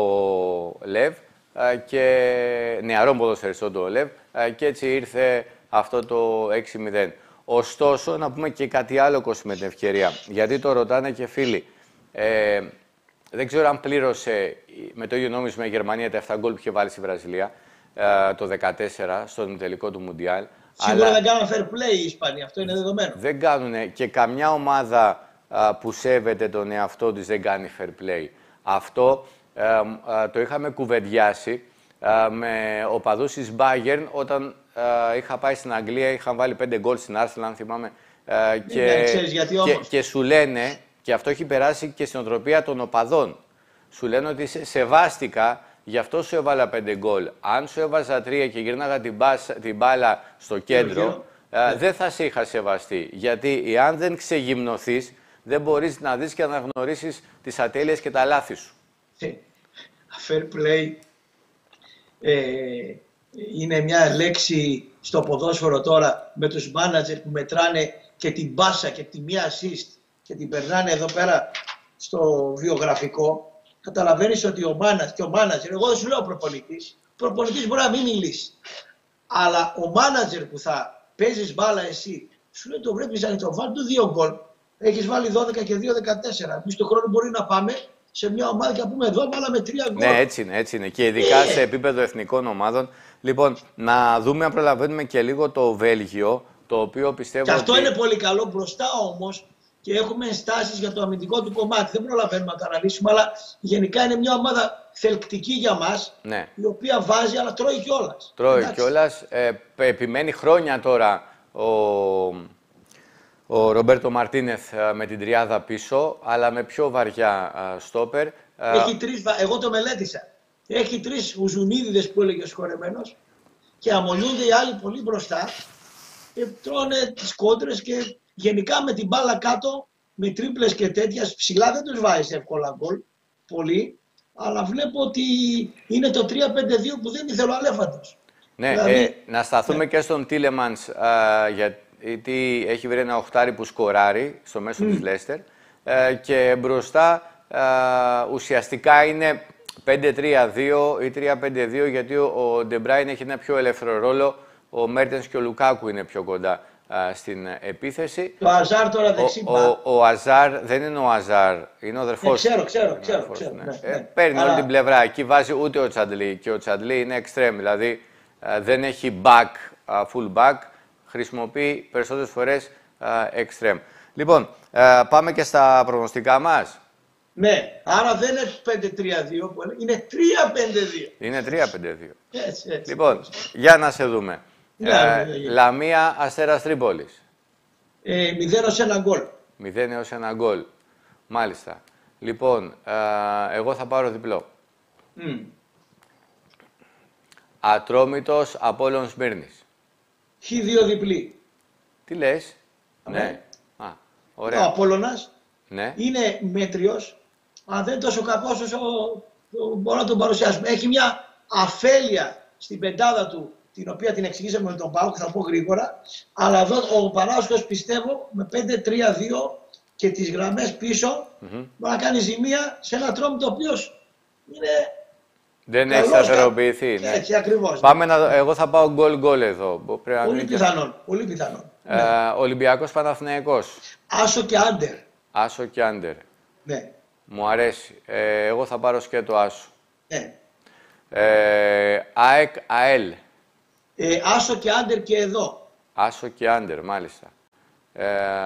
Λεβ α, και νεαρών ποδοσφαιριστών του ο Λεβ α, και έτσι ήρθε αυτό το έξι μηδέν. Ωστόσο, να πούμε και κάτι άλλο, Κώστη, με την ευκαιρία, γιατί το ρωτάνε και φίλοι. Ε, δεν ξέρω αν πλήρωσε με το ίδιο νόμισμα η Γερμανία τα επτά γκολ που είχε βάλει στη Βραζιλία ε, το δεκατέσσερα στον τελικό του Μουντιάλ. Σίγουρα Αλλά δεν κάνουν fair play οι Ισπανοί, αυτό είναι δεδομένο. δεν κάνουν και καμιά ομάδα α, που σέβεται τον εαυτό της δεν κάνει fair play. Αυτό ε, α, το είχαμε κουβεντιάσει α, με οπαδούς της Bayern όταν α, είχα πάει στην Αγγλία, είχαν βάλει πέντε γκολ στην Arsenal, αν θυμάμαι. α, και, Ναι, ξέρεις γιατί και, όμως. και σου λένε, και αυτό έχει περάσει και στην οτροπία των οπαδών, σου λένε ότι σε σεβάστηκα, γι' αυτό σου έβαλα πέντε γκολ. Αν σου έβαζα τρία και γύρναγα την, μπάσα, την μπάλα στο κέντρο, ε, δεν θα σε είχα σεβαστεί. Γιατί εάν δεν ξεγυμνοθείς, δεν μπορείς να δεις και να γνωρίσεις τις ατέλειες και τα λάθη σου. Fair play ε, είναι μια λέξη στο ποδόσφαιρο τώρα με τους μάνατζερ που μετράνε και την μπάσα και τη μία assist και την περνάνε εδώ πέρα στο βιογραφικό. Καταλαβαίνεις ότι ο μάνατζερ, και ο μάνατζερ, εγώ δεν σου λέω προπονητής, προπονητής μπορεί να μην μιλήσει. Αλλά ο μάνατζερ που θα παίζεις μπάλα εσύ, σου λέει το βλέπεις να το βάλει του δύο γκολ. Έχεις βάλει δώδεκα και δύο δεκατέσσερα. Εμείς του χρόνου μπορεί να πάμε σε μια ομάδα και να πούμε εδώ βάλαμε τρία γκολ. Ναι, έτσι είναι, έτσι είναι. Και ειδικά σε επίπεδο εθνικών ομάδων. Λοιπόν, να δούμε αν προλαβαίνουμε και λίγο το Βέλγιο, το οποίο πιστεύω Και αυτό ότι... είναι πολύ καλό. Μπροστά όμως και έχουμε ενστάσεις για το αμυντικό του κομμάτι. Δεν προλαβαίνουμε να το αναλύσουμε, αλλά γενικά είναι μια ομάδα θελκτική για μας, Ναι. η οποία βάζει αλλά τρώει κιόλας. Τρώει Εντάξει. κιόλας. Ε, επιμένει χρόνια τώρα ο, ο Ρομπέρτο Μαρτίνεθ ε, με την τριάδα πίσω, αλλά με πιο βαριά ε, στόπερ. Ε, Έχει τρεις, βα- εγώ το μελέτησα. Έχει τρεις ουζουνίδιδες που έλεγε ο σκορεμένος και αμολιούνται οι άλλοι πολύ μπροστά και τρώνε τις κόντρες και γενικά με την μπάλα κάτω, με τρίπλες και τέτοια ψηλά δεν τους βάζει εύκολα γκολ, πολύ, αλλά βλέπω ότι είναι το τρία πέντε δύο που δεν ήθελε ο Αλέφαντος. ναι, δηλαδή- ε, να σταθούμε και στον Τίλεμανς, ε, γιατί έχει βρει ένα οχτάρι που σκοράρει στο μέσο της Λέστερ ε, και μπροστά ε, ουσιαστικά είναι πέντε τρία δύο ή τρία πέντε δύο, γιατί ο Ντεμπράιν έχει ένα πιο ελεύθερο ρόλο ο Μέρτενς και ο Λουκάκου είναι πιο κοντά α, στην επίθεση. Το Αζάρ τώρα δεξί. Ο, ο, ο Αζάρ δεν είναι ο Αζάρ, είναι ο αδερφός. Ναι, ξέρω, ξέρω, ξέρω. αδερφός, ξέρω ναι. ναι, Ε, ναι. παίρνει Αλλά... όλη την πλευρά. Εκεί βάζει ούτε ο Τσαντλή και ο Τσαντλή είναι extreme, δηλαδή α, δεν έχει back, α, full back, χρησιμοποιεί περισσότερες φορές α, extreme. Λοιπόν, α, πάμε και στα προγνωστικά μας. Ναι, άρα δεν είναι πέντε τρία δύο που είναι, είναι τρία πέντε δύο. Είναι τρία πέντε δύο. Έτσι, έτσι. Λοιπόν, για να σε δούμε. Ναι, ε, ναι, ναι, ναι. Λαμία, Αστέρας Τρίπολης. Ε, μηδέν ως ένα γκολ. μηδέν έως ένα γκολ. Μάλιστα. Λοιπόν, ε, εγώ θα πάρω διπλό. Mm. Ατρόμητος, Απόλλων Σμύρνης. Χ δύο διπλή. Τι λες? Ναι. Ναι. Α, Ο ωραία. Απόλλωνας Ναι. είναι μέτριος, αλλά δεν είναι τόσο κακός όσο μπορώ να τον παρουσιάσουμε. Έχει μια αφέλεια στην πεντάδα του, την οποία την εξηγήσαμε με τον ΠΑΟΚ, θα πω γρήγορα. Αλλά εδώ ο Πανάθηναϊκος πιστεύω με πέντε τρία δύο και τις γραμμές πίσω Mm-hmm. μπορεί να κάνει ζημία σε ένα Ατρόμητο ο οποίος είναι. Δεν έχει καλός, σταθεροποιηθεί. Ναι. Έτσι ακριβώς. Πάμε να, εγώ θα πάω γκολ-γκολ εδώ. Πρέπει να Πολύ είναι και- πιθανόν. Πολύ πιθανόν. Ε, Ολυμπιακός Παναθηναϊκός. Άσο και άντερ. Άσο και άντερ. Ναι. Μου αρέσει. Ε, εγώ θα πάρω σκέτο άσο. ναι. Ε, ΑΕΚ, ΑΕΛ. Ε, άσο και άντερ και εδώ. Άσο και άντερ, μάλιστα. Ε,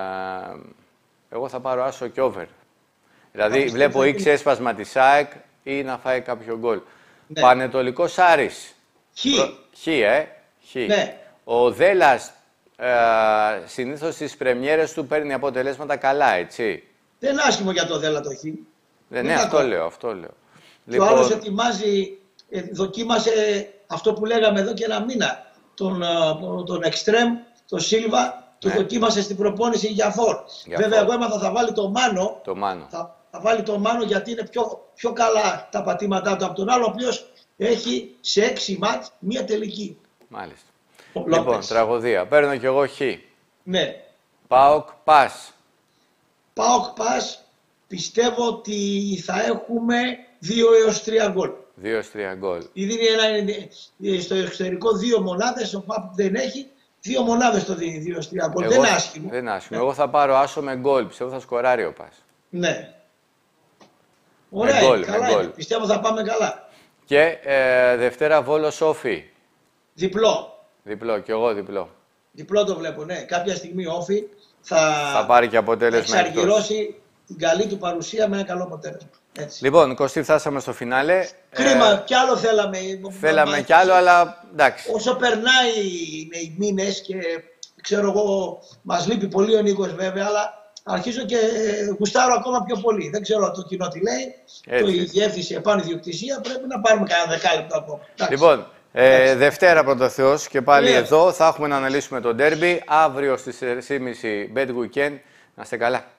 εγώ θα πάρω άσο και over. Δηλαδή, Άσο, βλέπω θα ή είναι. ξέσπασμα της ΑΕΚ ή να φάει κάποιο γκολ. Ναι. Πανετολικός Άρης. Χ. Χ, ε. Χ. Ναι. Ο Δέλλας ε, συνήθως στις πρεμιέρες του παίρνει αποτελέσματα καλά, έτσι. Δεν είναι άσχημο για το Δέλα το Χ. Δεν Είναι ναι, αυτό κακό. λέω, αυτό λέω. Και ο άλλος ετοιμάζει, ε, δοκίμασε αυτό που λέγαμε εδώ και ένα μήνα. Τον, ε, τον Εκστρέμ, τον Σίλβα, το Ναι. δοκίμασε στην προπόνηση για φορ. Για Βέβαια, φορ. εγώ έμαθα θα βάλει το Μάνο. το Μάνο. Θα, θα βάλει το Μάνο γιατί είναι πιο, πιο καλά τα πατήματά του από τον άλλο, ο οποίος έχει σε έξι μάτς μία τελική. Μάλιστα. Ο Λοιπόν, Λόπες. τραγωδία. Παίρνω κι εγώ Χ. Ναι. ΠΑΟΚ, Πας. ΠΑΟΚ Πας, πιστεύω ότι θα έχουμε δύο έως τρία γκολ. δύο τρία γκολ. Δίνει ένα, στο εξωτερικό δύο μονάδες, ο ΠΑΟΚ δεν έχει. Δύο μονάδες το δίνει, δύο έως τρία γκολ. Δεν είναι άσχημο. Δεν είναι άσχημο. Εγώ θα πάρω άσο με γκολ. Πιστεύω θα σκοράρει ο Πας. Ναι. Ωραία, γκολ, είναι, με καλά γκολ. είναι. Πιστεύω θα πάμε καλά. Και ε, Δευτέρα Βόλο Όφι. Διπλό. Διπλό, κι εγώ διπλό. Διπλό το βλέπω, ναι. Κάποια στιγμή ο Όφη θα, Θα πάρει και θα αποτέλεσμα εκτός. εξαργυρώσει την καλή του παρουσία με ένα καλό αποτέλεσμα. Έτσι. Λοιπόν, Κωστή, φτάσαμε στο φινάλε. Κρίμα, Ε, κι άλλο θέλαμε. θέλαμε Μα- κι άλλο, αλλά εντάξει. Όσο περνάει είναι οι μήνες και ξέρω εγώ, μας λείπει πολύ ο Νίκος βέβαια, αλλά αρχίζω και ε, γουστάρω ακόμα πιο πολύ. Δεν ξέρω το κοινό τι λέει, Έτσι. το η διεύθυνση επάνω ιδιοκτησία, πρέπει να πάρουμε κανένα δεκάλεπτο ακόμα. Εντάξει. Λοιπόν, ε, Δευτέρα πρώτο Θεός και πάλι Ναι. εδώ θα έχουμε να αναλύσουμε το ντέρμπι. Αύριο στις τέσσερις και μισή Bet Weekend. Να είστε καλά.